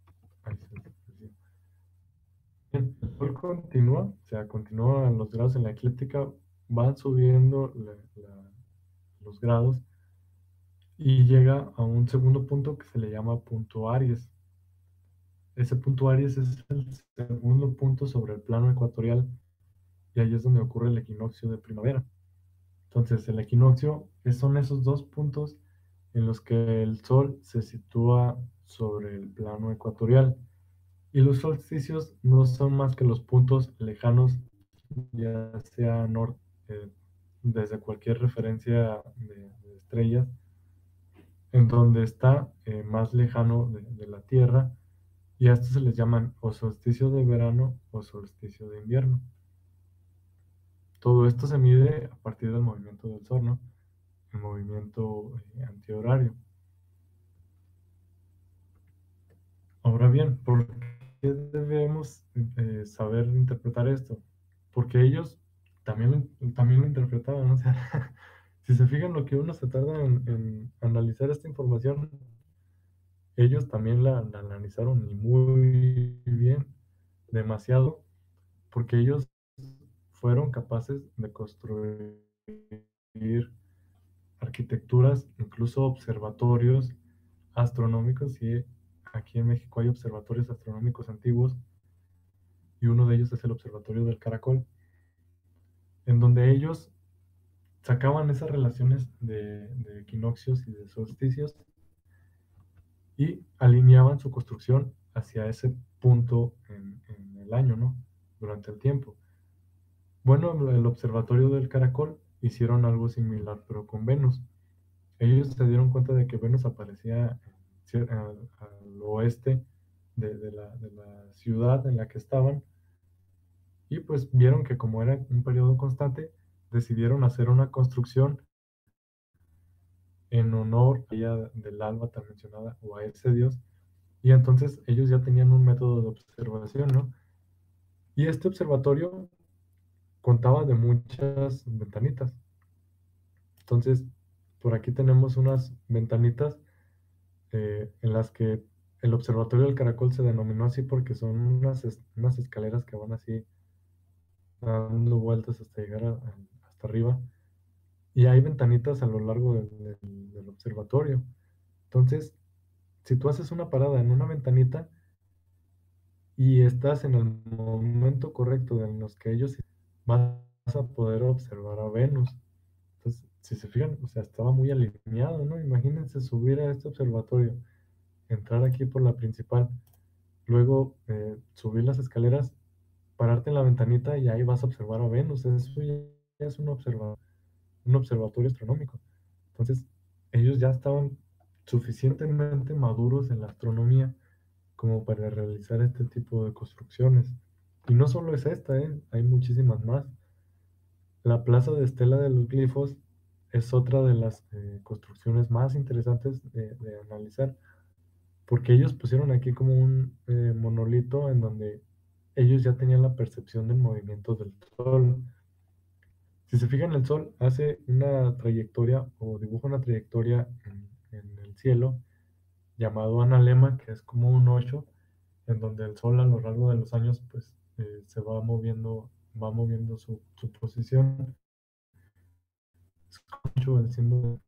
Speaker 2: el Sol continúa, o sea, continúan los grados en la eclíptica, van subiendo los grados y llega a un segundo punto que se le llama punto Aries. Ese punto Aries es el segundo punto sobre el plano ecuatorial y ahí es donde ocurre el equinoccio de primavera. Entonces, el equinoccio son esos dos puntos en los que el Sol se sitúa sobre el plano ecuatorial. Y los solsticios no son más que los puntos lejanos, ya sea desde cualquier referencia de estrellas, en donde está más lejano de la Tierra, y a estos se les llaman o solsticio de verano o solsticio de invierno. Todo esto se mide a partir del movimiento del Sol, ¿no? El movimiento antihorario. Ahora bien, ¿por qué debemos saber interpretar esto? Porque ellos también lo interpretaban, ¿no? O sea, si se fijan lo que uno se tarda en analizar esta información, ellos también la analizaron y muy bien, demasiado, porque ellos fueron capaces de construir arquitecturas, incluso observatorios astronómicos, y aquí en México hay observatorios astronómicos antiguos, y uno de ellos es el Observatorio del Caracol, en donde ellos sacaban esas relaciones de equinoccios y de solsticios y alineaban su construcción hacia ese punto en el año, ¿no? Durante el tiempo. Bueno, el Observatorio del Caracol hicieron algo similar, pero con Venus. Ellos se dieron cuenta de que Venus aparecía al oeste de la ciudad en la que estaban, y pues vieron que como era un periodo constante, decidieron hacer una construcción en honor a ella del alba tan mencionada o a ese dios, y entonces ellos ya tenían un método de observación, ¿no? Y este observatorio contaba de muchas ventanitas. Entonces, por aquí tenemos unas ventanitas en las que el Observatorio del Caracol se denominó así porque son unas escaleras que van así dando vueltas hasta llegar hasta arriba. Y hay ventanitas a lo largo del observatorio. Entonces, si tú haces una parada en una ventanita y estás en el momento correcto en los que ellos vas a poder observar a Venus. Entonces, si se fijan, o sea, estaba muy alineado, ¿no? Imagínense subir a este observatorio, entrar aquí por la principal, luego subir las escaleras, pararte en la ventanita y ahí vas a observar a Venus. Eso ya es un observatorio astronómico. Entonces, ellos ya estaban suficientemente maduros en la astronomía como para realizar este tipo de construcciones. Y no solo es esta, hay muchísimas más. La Plaza de Estela de los Glifos es otra de las construcciones más interesantes de analizar, porque ellos pusieron aquí como un monolito en donde ellos ya tenían la percepción del movimiento del Sol. Si se fijan, el Sol hace una trayectoria o dibuja una trayectoria en el cielo llamado analema, que es como un 8, en donde el Sol a lo largo de los años pues se va moviendo su posición. Es mucho el símbolo,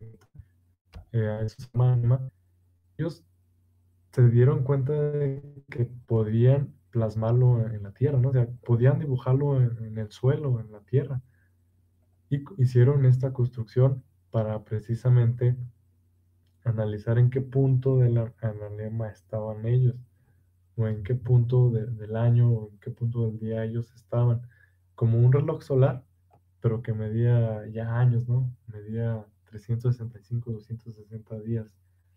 Speaker 2: a eso se llama analema. Ellos se dieron cuenta de que podían plasmarlo en la tierra, ¿no? O sea, podían dibujarlo en el suelo, en la tierra. Y hicieron esta construcción para precisamente analizar en qué punto del analema estaban ellos, o en qué punto del año, o en qué punto del día ellos estaban, como un reloj solar, pero que medía ya años, ¿no? Medía 365, 260 días.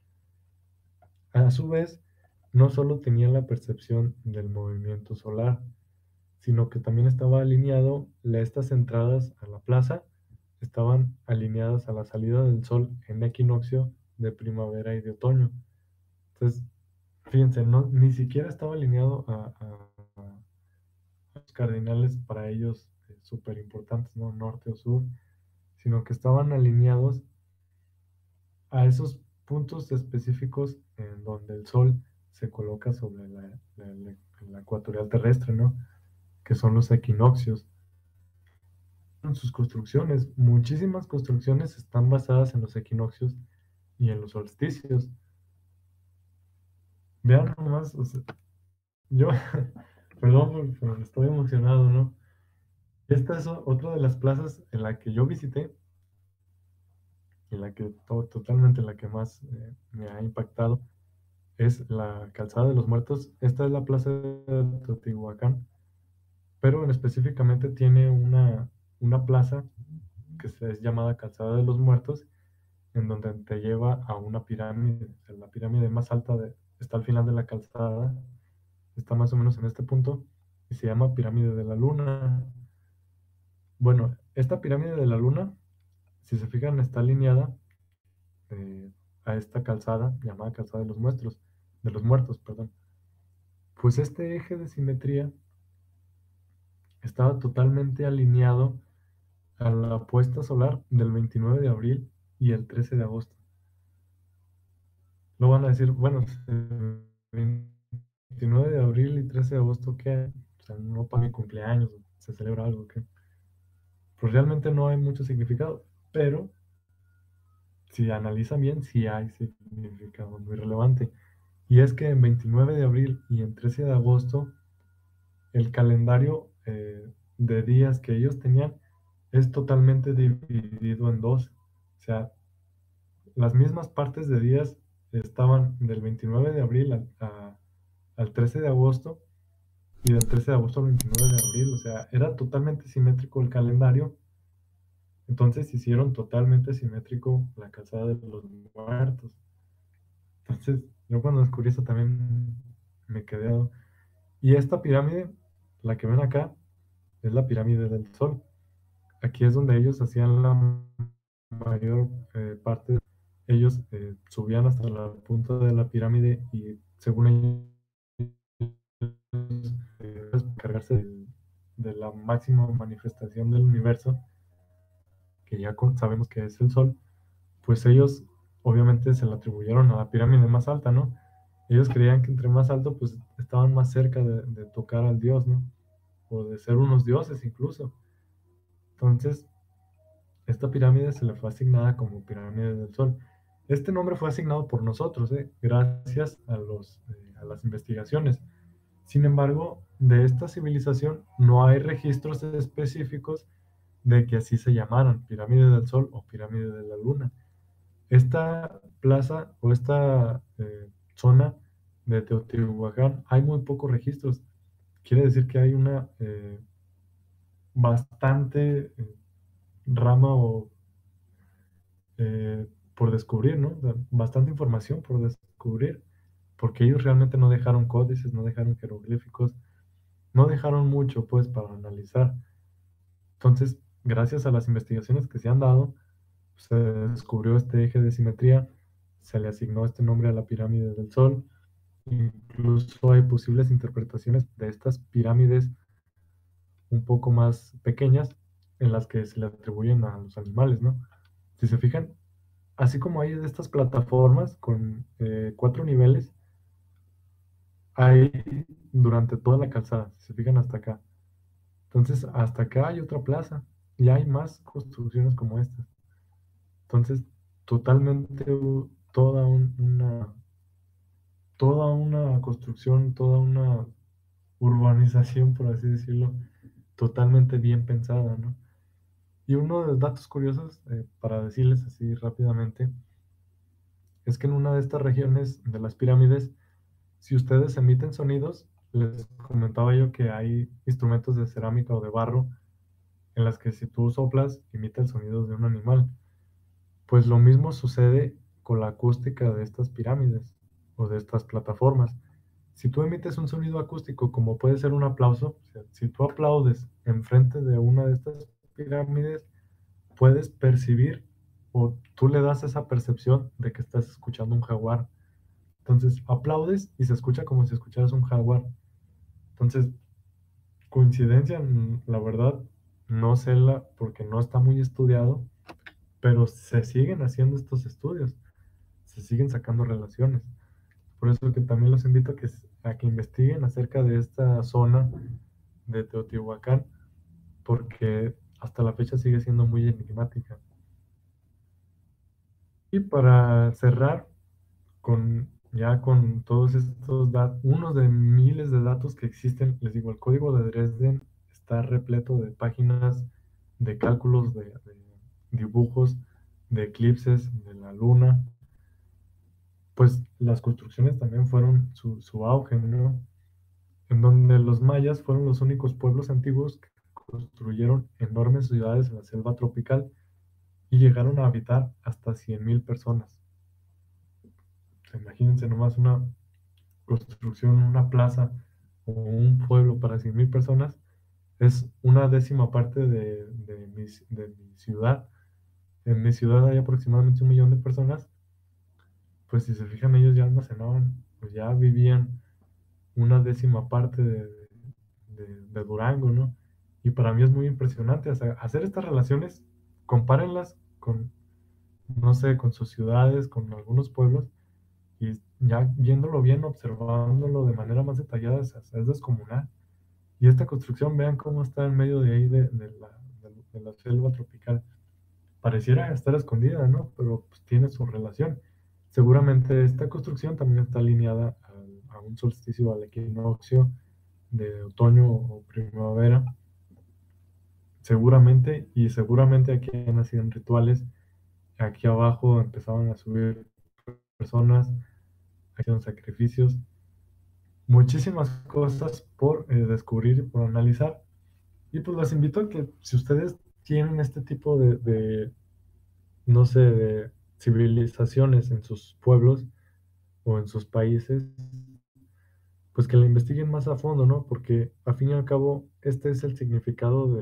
Speaker 2: A su vez, no solo tenía la percepción del movimiento solar, sino que también estaba alineado, estas entradas a la plaza estaban alineadas a la salida del sol en equinoccio de primavera y de otoño. Entonces, fíjense, no, ni siquiera estaba alineado a los cardinales para ellos súper importantes, ¿no? Norte o sur, sino que estaban alineados a esos puntos específicos en donde el Sol se coloca sobre la ecuatorial terrestre, ¿no? Que son los equinoccios. En sus construcciones, muchísimas construcciones están basadas en los equinoccios y en los solsticios. Vean nomás, o sea, yo, perdón, pero estoy emocionado, ¿no? esta es otra de las plazas en la que yo visité y la que totalmente la que más me ha impactado es la Calzada de los Muertos. Esta es la plaza de Teotihuacán, pero específicamente tiene una plaza que es llamada Calzada de los Muertos, en donde te lleva a una pirámide. O sea, la pirámide más alta está al final de la calzada, está más o menos en este punto, y se llama Pirámide de la Luna. Bueno, esta pirámide de la Luna, si se fijan, está alineada eh, a esta calzada llamada Calzada de los Muertos, perdón. Pues este eje de simetría estaba totalmente alineado a la puesta solar del 29 de abril y el 13 de agosto. No van a decir, bueno, 29 de abril y 13 de agosto, ¿qué? O sea, no para mi cumpleaños, se celebra algo, ¿qué? Pues realmente no hay mucho significado, pero si analizan bien, sí hay significado muy relevante. Y es que en 29 de abril y en 13 de agosto, el calendario de días que ellos tenían es totalmente dividido en dos. O sea, las mismas partes de días estaban del 29 de abril al 13 de agosto y del 13 de agosto al 29 de abril. O sea, era totalmente simétrico el calendario. Entonces hicieron totalmente simétrico la calzada de los muertos. Entonces, yo cuando descubrí eso también me quedé. Y esta pirámide, la que ven acá, es la pirámide del Sol. Aquí es donde ellos hacían la mayor parte. Ellos subían hasta la punta de la pirámide y según ellos, cargarse de la máxima manifestación del universo, que ya sabemos que es el Sol, pues ellos obviamente se la atribuyeron a la pirámide más alta, ¿no? Ellos creían que entre más alto, pues estaban más cerca de tocar al Dios, ¿no? O de ser unos dioses incluso. Entonces, esta pirámide se le fue asignada como pirámide del Sol. Este nombre fue asignado por nosotros, gracias a las investigaciones. Sin embargo, de esta civilización no hay registros específicos de que así se llamaran, pirámide del Sol o pirámide de la Luna. Esta plaza o esta zona de Teotihuacán hay muy pocos registros. Quiere decir que hay una bastante rama o por descubrir, ¿no? O sea, bastante información por descubrir, porque ellos realmente no dejaron códices, no dejaron jeroglíficos, no dejaron mucho, pues, para analizar. Entonces, gracias a las investigaciones que se han dado, se descubrió este eje de simetría, se le asignó este nombre a la pirámide del Sol. Incluso hay posibles interpretaciones de estas pirámides un poco más pequeñas en las que se le atribuyen a los animales, ¿no? Si se fijan, así como hay de estas plataformas con 4 niveles, hay durante toda la calzada, si se fijan hasta acá. Entonces, hasta acá hay otra plaza y hay más construcciones como estas. Entonces, totalmente toda una construcción, toda una urbanización, por así decirlo, totalmente bien pensada, ¿no? Y uno de los datos curiosos, para decirles así rápidamente, es que en una de estas regiones de las pirámides, si ustedes emiten sonidos, les comentaba yo que hay instrumentos de cerámica o de barro en las que si tú soplas, imita el sonido de un animal. Pues lo mismo sucede con la acústica de estas pirámides o de estas plataformas. Si tú emites un sonido acústico, como puede ser un aplauso, o sea, si tú aplaudes enfrente de una de estas pirámides, puedes percibir o tú le das esa percepción de que estás escuchando un jaguar. Entonces aplaudes y se escucha como si escucharas un jaguar. Entonces, coincidencia, la verdad, no sé porque no está muy estudiado, pero se siguen haciendo estos estudios, se siguen sacando relaciones. Por eso que también los invito a que investiguen acerca de esta zona de Teotihuacán, porque hasta la fecha sigue siendo muy enigmática. Y para cerrar con todos estos datos, unos de miles de datos que existen, les digo, el código de Dresden está repleto de páginas de cálculos, de dibujos, de eclipses, de la luna. Pues las construcciones también fueron su auge, ¿no? En donde los mayas fueron los únicos pueblos antiguos que construyeron enormes ciudades en la selva tropical y llegaron a habitar hasta 100,000 personas. Imagínense nomás una construcción, una plaza o un pueblo para 100,000 personas, es una décima parte de mi ciudad. En mi ciudad hay aproximadamente 1,000,000 de personas, pues si se fijan ellos ya almacenaban, pues ya vivían una décima parte de Durango, ¿no? Y para mí es muy impresionante hacer estas relaciones, compárenlas con, no sé, con sus ciudades, con algunos pueblos, y ya viéndolo bien, observándolo de manera más detallada, es descomunal. Y esta construcción, vean cómo está en medio de ahí de la selva tropical. Pareciera estar escondida, ¿no? Pero pues, tiene su relación. Seguramente esta construcción también está alineada a un solsticio, al equinoccio de otoño o primavera. Seguramente, y seguramente aquí nacían rituales. Aquí abajo empezaban a subir personas, hacían sacrificios, muchísimas cosas por descubrir y por analizar. Y pues los invito a que si ustedes tienen este tipo no sé, de civilizaciones en sus pueblos o en sus países, pues que la investiguen más a fondo, ¿no? Porque al fin y al cabo, este es el significado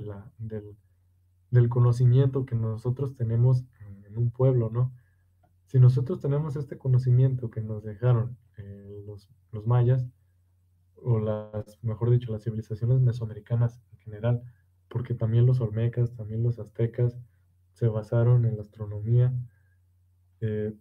Speaker 2: del conocimiento que nosotros tenemos en un pueblo, ¿no? Si nosotros tenemos este conocimiento que nos dejaron los mayas, o mejor dicho, las civilizaciones mesoamericanas en general, porque también los olmecas, también los aztecas se basaron en la astronomía, eh,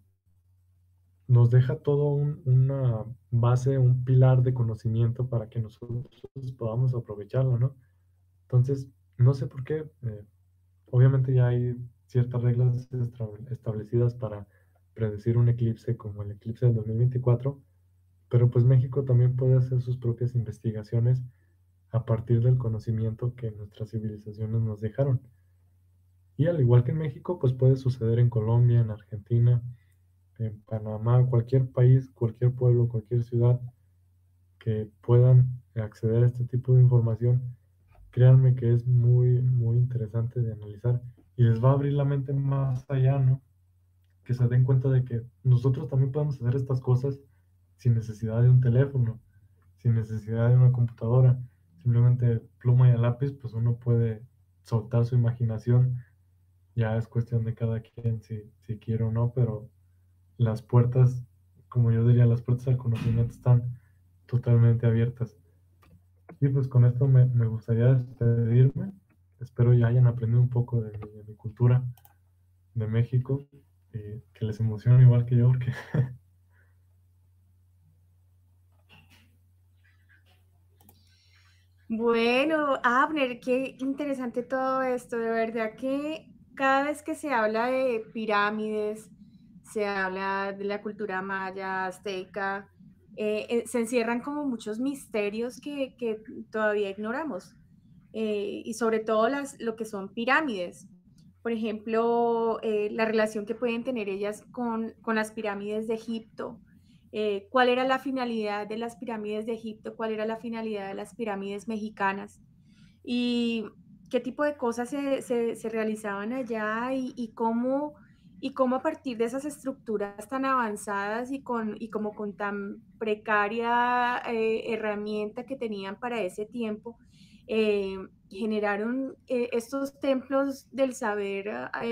Speaker 2: nos deja todo una base, un pilar de conocimiento para que nosotros podamos aprovecharlo, ¿no? Entonces, no sé por qué, obviamente ya hay ciertas reglas establecidas para predecir un eclipse como el eclipse del 2024, pero pues México también puede hacer sus propias investigaciones a partir del conocimiento que nuestras civilizaciones nos dejaron. Y al igual que en México, pues puede suceder en Colombia, en Argentina, en Panamá, cualquier país, cualquier pueblo, cualquier ciudad que puedan acceder a este tipo de información. Créanme que es muy, muy interesante de analizar y les va a abrir la mente más allá, ¿no? Que se den cuenta de que nosotros también podemos hacer estas cosas sin necesidad de un teléfono, sin necesidad de una computadora, simplemente pluma y a lápiz, pues uno puede soltar su imaginación. Ya es cuestión de cada quien si quiere o no, pero las puertas, como yo diría, las puertas al conocimiento están totalmente abiertas. Y pues con esto me gustaría despedirme. Espero ya hayan aprendido un poco de mi cultura, de México, y que les emocione igual que yo, porque
Speaker 1: Bueno, Abner, qué interesante todo esto. De verdad que cada vez que se habla de pirámides, se habla de la cultura maya, azteca, se encierran como muchos misterios que todavía ignoramos. Y sobre todo lo que son pirámides. Por ejemplo, la relación que pueden tener ellas con las pirámides de Egipto. ¿Cuál era la finalidad de las pirámides de Egipto? ¿Cuál era la finalidad de las pirámides mexicanas? Y qué tipo de cosas se realizaban allá y cómo a partir de esas estructuras tan avanzadas y como con tan precaria herramienta que tenían para ese tiempo, eh, generaron estos templos del saber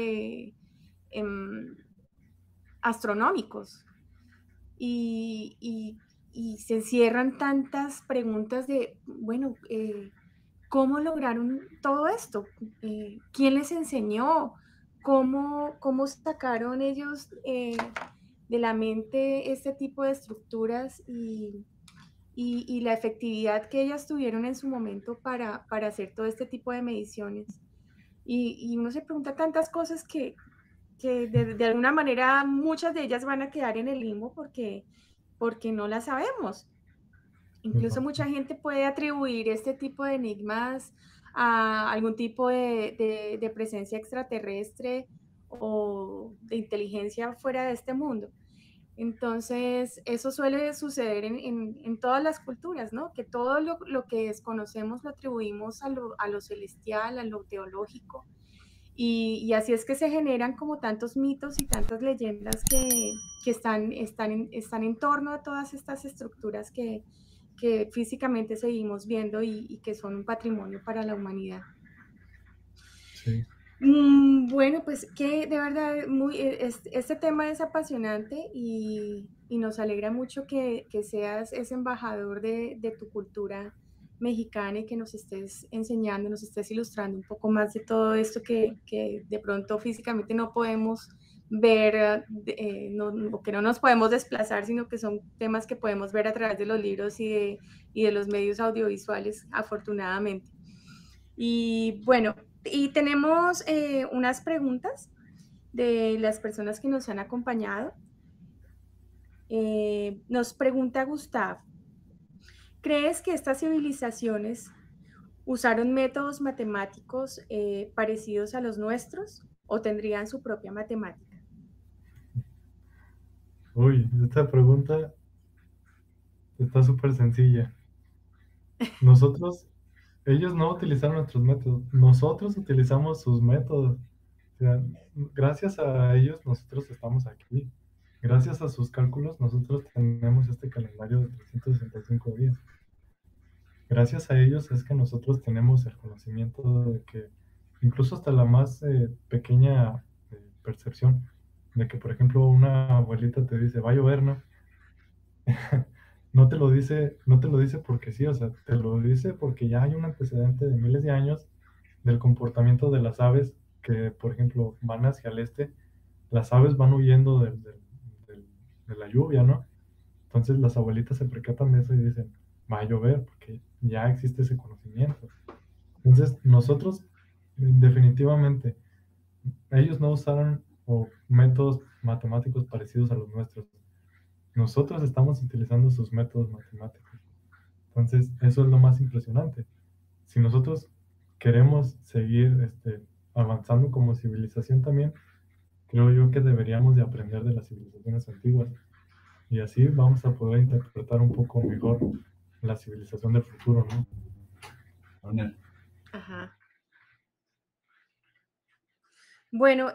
Speaker 1: em, astronómicos y, y- y se encierran tantas preguntas de, bueno, ¿cómo lograron todo esto? ¿Quién les enseñó? ¿Cómo sacaron ellos de la mente este tipo de estructuras y la efectividad que ellas tuvieron en su momento para hacer todo este tipo de mediciones? Y uno se pregunta tantas cosas que de alguna manera muchas de ellas van a quedar en el limbo porque no las sabemos. Incluso
Speaker 2: exacto.
Speaker 1: mucha gente puede atribuir este tipo de enigmas a algún tipo de presencia extraterrestre o de inteligencia fuera de este mundo. Entonces, eso suele suceder en todas las culturas, ¿no? Que todo lo que desconocemos lo atribuimos a lo celestial, a lo teológico, y así es que se generan como tantos mitos y tantas leyendas que están en torno a todas estas estructuras que físicamente seguimos viendo y que son un patrimonio para la humanidad.
Speaker 2: Sí,
Speaker 1: Bueno, pues que de verdad este tema es apasionante y nos alegra mucho que seas ese embajador de tu cultura mexicana y que nos estés enseñando, nos estés ilustrando un poco más de todo esto que de pronto físicamente no podemos ver, o que no nos podemos desplazar, sino que son temas que podemos ver a través de los libros y de los medios audiovisuales, afortunadamente. Y bueno, y tenemos unas preguntas de las personas que nos han acompañado. Nos pregunta Gustav, ¿crees que estas civilizaciones usaron métodos matemáticos parecidos a los nuestros o tendrían su propia matemática?
Speaker 2: uy, esta pregunta está súper sencilla. Nosotros, ellos no utilizaron nuestros métodos, nosotros utilizamos sus métodos. O sea, gracias a ellos nosotros estamos aquí. Gracias a sus cálculos nosotros tenemos este calendario de 365 días. Gracias a ellos es que nosotros tenemos el conocimiento de que incluso hasta la más pequeña percepción de que, por ejemplo, una abuelita te dice, va a llover, ¿no? No te lo dice porque sí, o sea, te lo dice porque ya hay un antecedente de miles de años del comportamiento de las aves que, por ejemplo, van hacia el este, las aves van huyendo del- de la lluvia, ¿no? Entonces las abuelitas se percatan de eso y dicen, va a llover, porque ya existe ese conocimiento. Entonces nosotros, definitivamente, ellos no usaron métodos matemáticos parecidos a los nuestros. Nosotros estamos utilizando sus métodos matemáticos. Entonces, eso es lo más impresionante. Si nosotros queremos seguir avanzando como civilización también, creo yo que deberíamos de aprender de las civilizaciones antiguas y así vamos a poder interpretar un poco mejor la civilización del futuro, ¿no?
Speaker 1: Ajá. Bueno,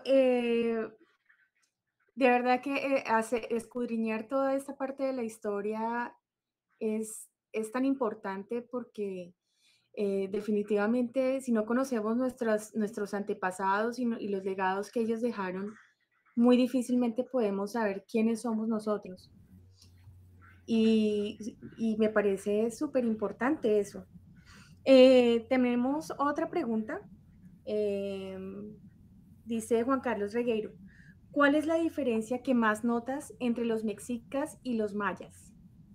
Speaker 1: de verdad que escudriñar toda esta parte de la historia es tan importante porque definitivamente si no conocemos nuestros antepasados y los legados que ellos dejaron, muy difícilmente podemos saber quiénes somos nosotros. Y me parece súper importante eso. Tenemos otra pregunta. Eh, Dice Juan Carlos Regueiro, ¿cuál es la diferencia que más notas entre los mexicas y los mayas?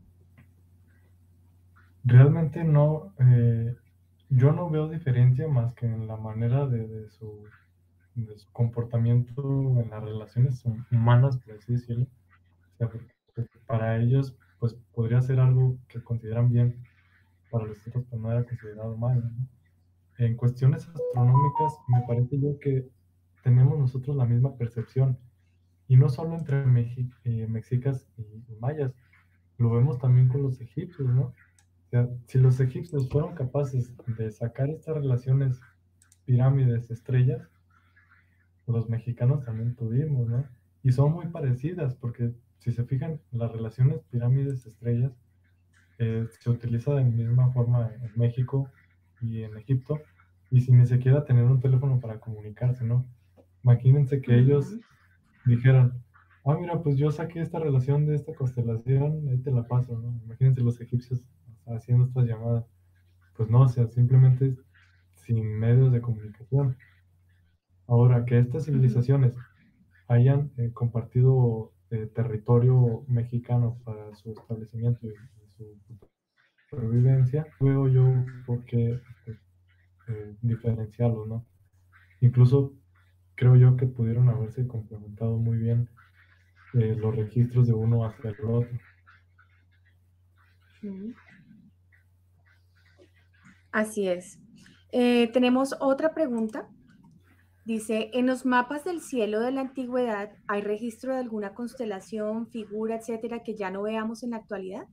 Speaker 2: Realmente no, yo no veo diferencia más que en la manera de su comportamiento en las relaciones humanas, por así decirlo. O sea, porque para ellos, pues podría ser algo que consideran bien, para los otros, pues no era considerado mal, ¿no? En cuestiones astronómicas, me parece yo que tenemos nosotros la misma percepción, y no solo entre mexicas y mayas, lo vemos también con los egipcios, ¿no? O sea, si los egipcios fueron capaces de sacar estas relaciones pirámides, estrellas, los mexicanos también tuvimos, ¿no? Y son muy parecidas, porque si se fijan, las relaciones pirámides, estrellas, se utiliza de la misma forma en México y en Egipto, y sin ni siquiera tener un teléfono para comunicarse, ¿no? Imagínense que ellos
Speaker 1: Ujú,
Speaker 2: dijeran, ah, mira, pues yo saqué esta relación de esta constelación, ahí te la paso, ¿no? Imagínense los egipcios, o sea, haciendo estas llamadas. Pues no, o sea, simplemente sin medios de comunicación. Ahora, que estas
Speaker 1: ujú,
Speaker 2: civilizaciones hayan compartido territorio mexicano para su establecimiento y su supervivencia, veo yo por qué diferenciarlos, ¿no? Incluso creo yo que pudieron haberse complementado muy bien los registros de uno hacia el otro.
Speaker 1: ujú. Así es. Tenemos otra pregunta. Dice, ¿en los mapas del cielo de la antigüedad hay registro de alguna constelación, figura, etcétera, que ya no veamos en la actualidad?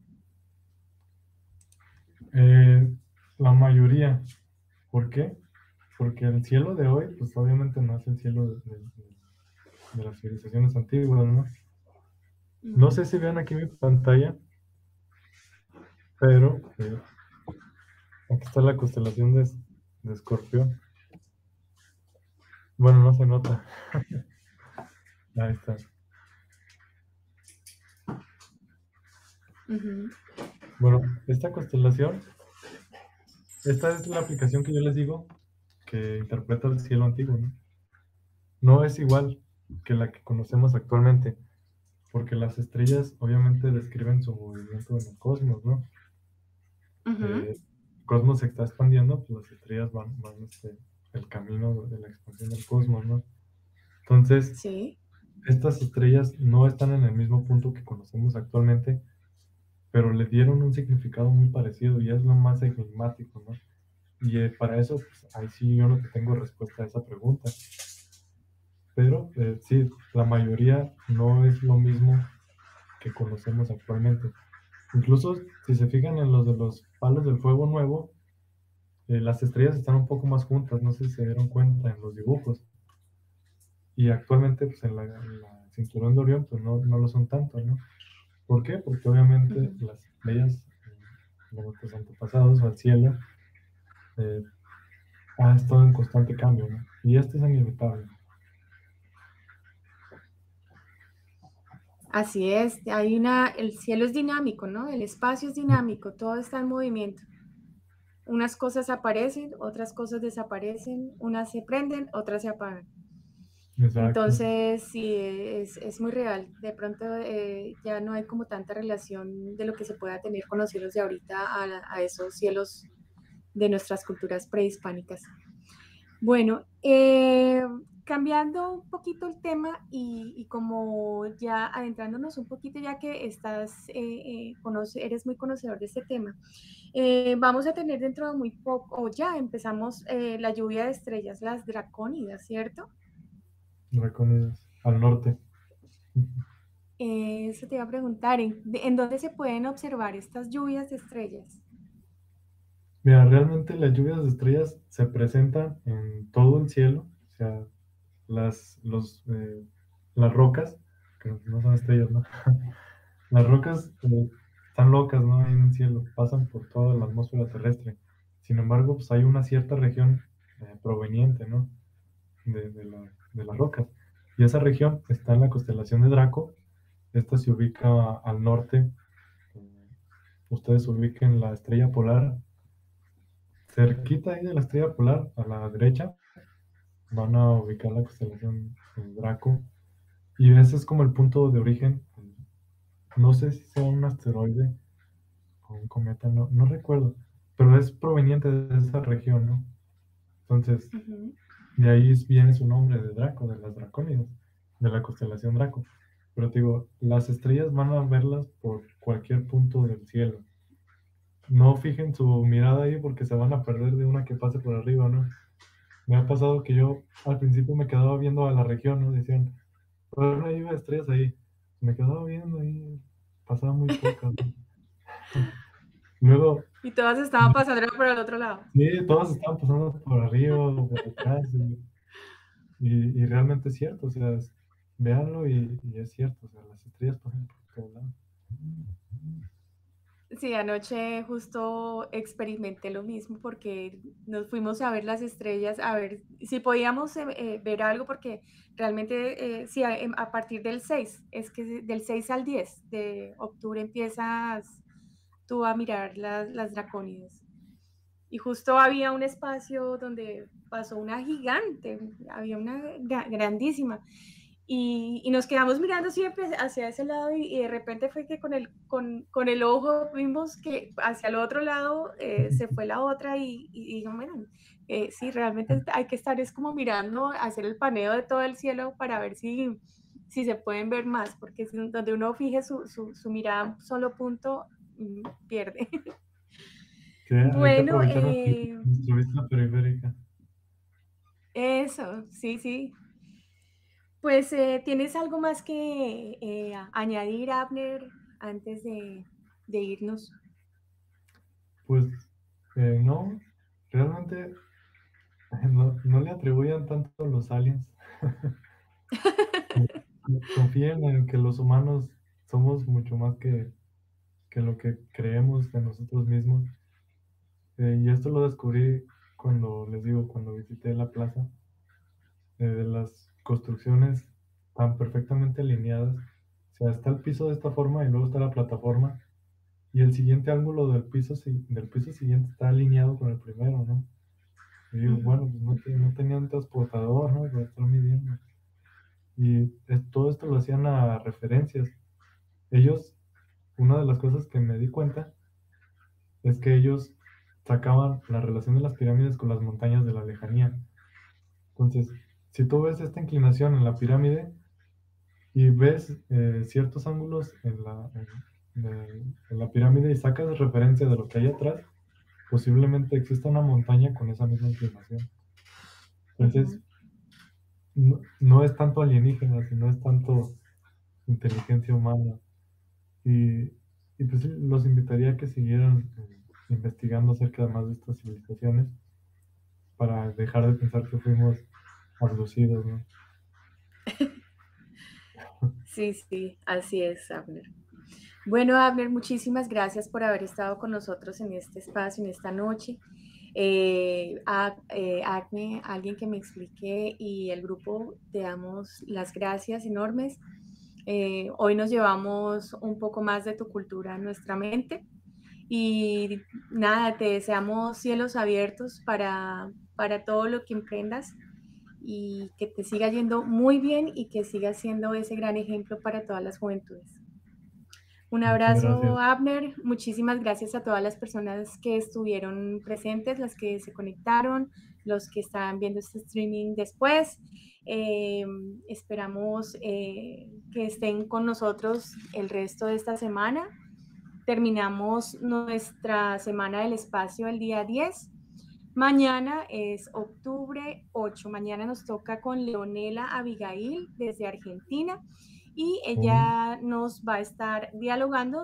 Speaker 2: Eh, la mayoría. ¿Por qué? Porque el cielo de hoy, pues obviamente no es el cielo de las civilizaciones antiguas, ¿no? No sé si vean aquí mi pantalla, pero aquí está la constelación de Escorpión. Bueno, no se nota. Ahí está.
Speaker 1: Ujú.
Speaker 2: Bueno, esta constelación, esta es la aplicación que yo les digo que interpreta el cielo antiguo, ¿no? No es igual que la que conocemos actualmente, porque las estrellas obviamente describen su movimiento en el cosmos, ¿no?
Speaker 1: Ujú.
Speaker 2: El cosmos se está expandiendo, pues las estrellas van el camino de la expansión del cosmos, ¿no? Entonces,
Speaker 1: Sí.
Speaker 2: estas estrellas no están en el mismo punto que conocemos actualmente, pero le dieron un significado muy parecido y es lo más enigmático, ¿no? Y para eso, pues, ahí sí yo no te tengo respuesta a esa pregunta. Pero sí, la mayoría no es lo mismo que conocemos actualmente. Incluso si se fijan en los de los palos del fuego nuevo, las estrellas están un poco más juntas, no sé si se dieron cuenta en los dibujos. Y actualmente, pues en la cinturón de Orión, pues no lo son tanto, ¿no? ¿Por qué? Porque obviamente
Speaker 1: Ujú.
Speaker 2: las estrellas de nuestros antepasados o el cielo eh, ha estado en constante cambio, ¿no? Y este es inevitable.
Speaker 1: Así es, el cielo es dinámico, ¿no? El espacio es dinámico, todo está en movimiento. Unas cosas aparecen, otras cosas desaparecen, unas se prenden, otras se apagan.
Speaker 2: Exacto.
Speaker 1: Entonces, sí, es muy real. De pronto ya no hay como tanta relación de lo que se pueda tener con los cielos de ahorita a esos cielos de nuestras culturas prehispánicas. Bueno, cambiando un poquito el tema y como ya adentrándonos un poquito, ya que eres muy conocedor de este tema, vamos a tener dentro de muy poco, o ya empezamos la lluvia de estrellas, las dracónidas, ¿cierto?
Speaker 2: Dracónidas al norte.
Speaker 1: Eso te iba a preguntar, ¿en dónde se pueden observar estas lluvias de estrellas?
Speaker 2: Mira, realmente las lluvias de estrellas se presentan en todo el cielo, o sea, las, los, eh, las rocas, que no son estrellas, ¿no? Las rocas están locas, ¿no? Ahí en el cielo, pasan por toda la atmósfera terrestre. Sin embargo, pues hay una cierta región proveniente, ¿no? De las rocas. Y esa región está en la constelación de Draco. Esta se ubica al norte. eh, Ustedes ubiquen la estrella polar. Cerquita ahí de la estrella polar, a la derecha, van a ubicar la constelación Draco. Y ese es como el punto de origen. No sé si sea un asteroide o un cometa, no recuerdo, pero es proveniente de esa región, ¿no? Entonces,
Speaker 1: Ujú.
Speaker 2: de ahí viene su nombre de Draco, de las Dracónidas, de la constelación Draco. Pero te digo, las estrellas van a verlas por cualquier punto del cielo. No fijen su mirada ahí porque se van a perder de una que pase por arriba, ¿no? Me ha pasado que yo al principio me quedaba viendo a la región, ¿no? Decían, pero una lluvia de estrellas ahí. Me quedaba viendo ahí, pasaba muy pocas, ¿no? Luego,
Speaker 1: Y todas estaban pasando por el otro lado.
Speaker 2: sí, todas estaban pasando por arriba o por atrás. Y realmente es cierto, o sea, véanlo y es cierto, o sea, las estrellas pasan por todos lados.
Speaker 1: Sí, anoche justo experimenté lo mismo porque nos fuimos a ver las estrellas, a ver si podíamos ver algo, porque realmente sí, a partir del 6 es que del 6 al 10 de octubre empiezas tú a mirar las dracónidas. Y justo había un espacio donde pasó una gigante, había una grandísima. Y nos quedamos mirando siempre hacia ese lado y de repente fue que con el ojo vimos que hacia el otro lado se fue la otra y digo, bueno, sí, realmente hay que estar es como mirando, hacer el paneo de todo el cielo para ver si se pueden ver más, porque donde uno fije su mirada a un solo punto, pierde.
Speaker 2: Sí, hay que
Speaker 1: Bueno,
Speaker 2: aprovechar nuestra vista periférica.
Speaker 1: eso, sí, sí. Pues, ¿tienes algo más que añadir, Abner, antes de irnos?
Speaker 2: Pues no, realmente no le atribuyan tanto a los aliens. Confíen en que los humanos somos mucho más que lo que creemos de nosotros mismos. Y esto lo descubrí cuando, les digo, cuando visité la plaza, de las construcciones tan perfectamente alineadas. O sea, está el piso de esta forma y luego está la plataforma, y el siguiente ángulo del piso siguiente está alineado con el primero, ¿no? Y digo,
Speaker 1: Ujú,
Speaker 2: bueno, pues no tenían transportador, ¿no? Para estar midiendo. Y todo esto lo hacían a referencias. Ellos, una de las cosas que me di cuenta es que ellos sacaban la relación de las pirámides con las montañas de la lejanía. Entonces, si tú ves esta inclinación en la pirámide y ves ciertos ángulos en la pirámide y sacas referencia de lo que hay atrás, posiblemente exista una montaña con esa misma inclinación. Entonces,
Speaker 1: ujú.
Speaker 2: no es tanto alienígena, sino es tanto inteligencia humana. Y, y pues sí, los invitaría a que siguieran investigando acerca de más de estas civilizaciones para dejar de pensar que fuimos abducidos, ¿no?
Speaker 1: Sí, sí, así es, Abner. Bueno, Abner, muchísimas gracias por haber estado con nosotros en este espacio, en esta noche. Acme, alguien que me explique y el grupo, te damos las gracias enormes. Hoy nos llevamos un poco más de tu cultura en nuestra mente y nada, te deseamos cielos abiertos para todo lo que emprendas y que te siga yendo muy bien y que sigas siendo ese gran ejemplo para todas las juventudes. Un
Speaker 2: Muchas
Speaker 1: abrazo,
Speaker 2: gracias.
Speaker 1: Abner. Muchísimas gracias a todas las personas que estuvieron presentes, las que se conectaron, los que están viendo este streaming después. Eh, Esperamos que estén con nosotros el resto de esta semana. Terminamos nuestra semana del espacio el día 10. Mañana es octubre 8. Mañana nos toca con Leonela Abigail desde Argentina y
Speaker 2: Uy,
Speaker 1: ella nos va a estar dialogando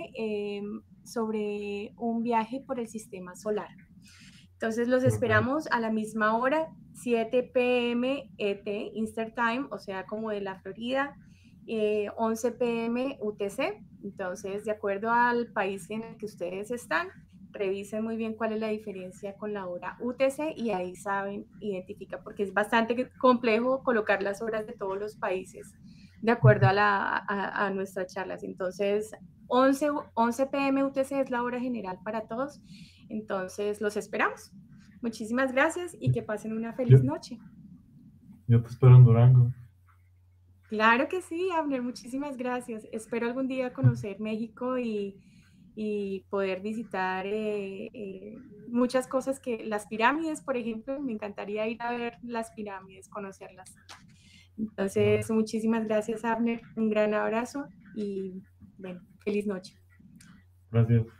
Speaker 1: sobre un viaje por el sistema solar. Entonces los
Speaker 2: perfecto.
Speaker 1: esperamos a la misma hora, 7 p.m. ET, Eastern Time, o sea, como de la Florida, 11 p.m. UTC. Entonces, de acuerdo al país en el que ustedes están, revisen muy bien cuál es la diferencia con la hora UTC y ahí saben, identifica, porque es bastante complejo colocar las horas de todos los países de acuerdo a nuestras charlas. Entonces, 11 p.m. UTC es la hora general para todos. Entonces, los esperamos. Muchísimas gracias y que pasen una
Speaker 2: Yo,
Speaker 1: feliz noche.
Speaker 2: yo te espero en Durango.
Speaker 1: Claro que sí, Abner, muchísimas gracias. Espero algún día conocer México y poder visitar muchas cosas que las pirámides, por ejemplo, me encantaría ir a ver las pirámides, conocerlas.
Speaker 2: Vale,
Speaker 1: Entonces, muchísimas gracias, Abner. Un gran abrazo y bueno, feliz noche.
Speaker 2: gracias.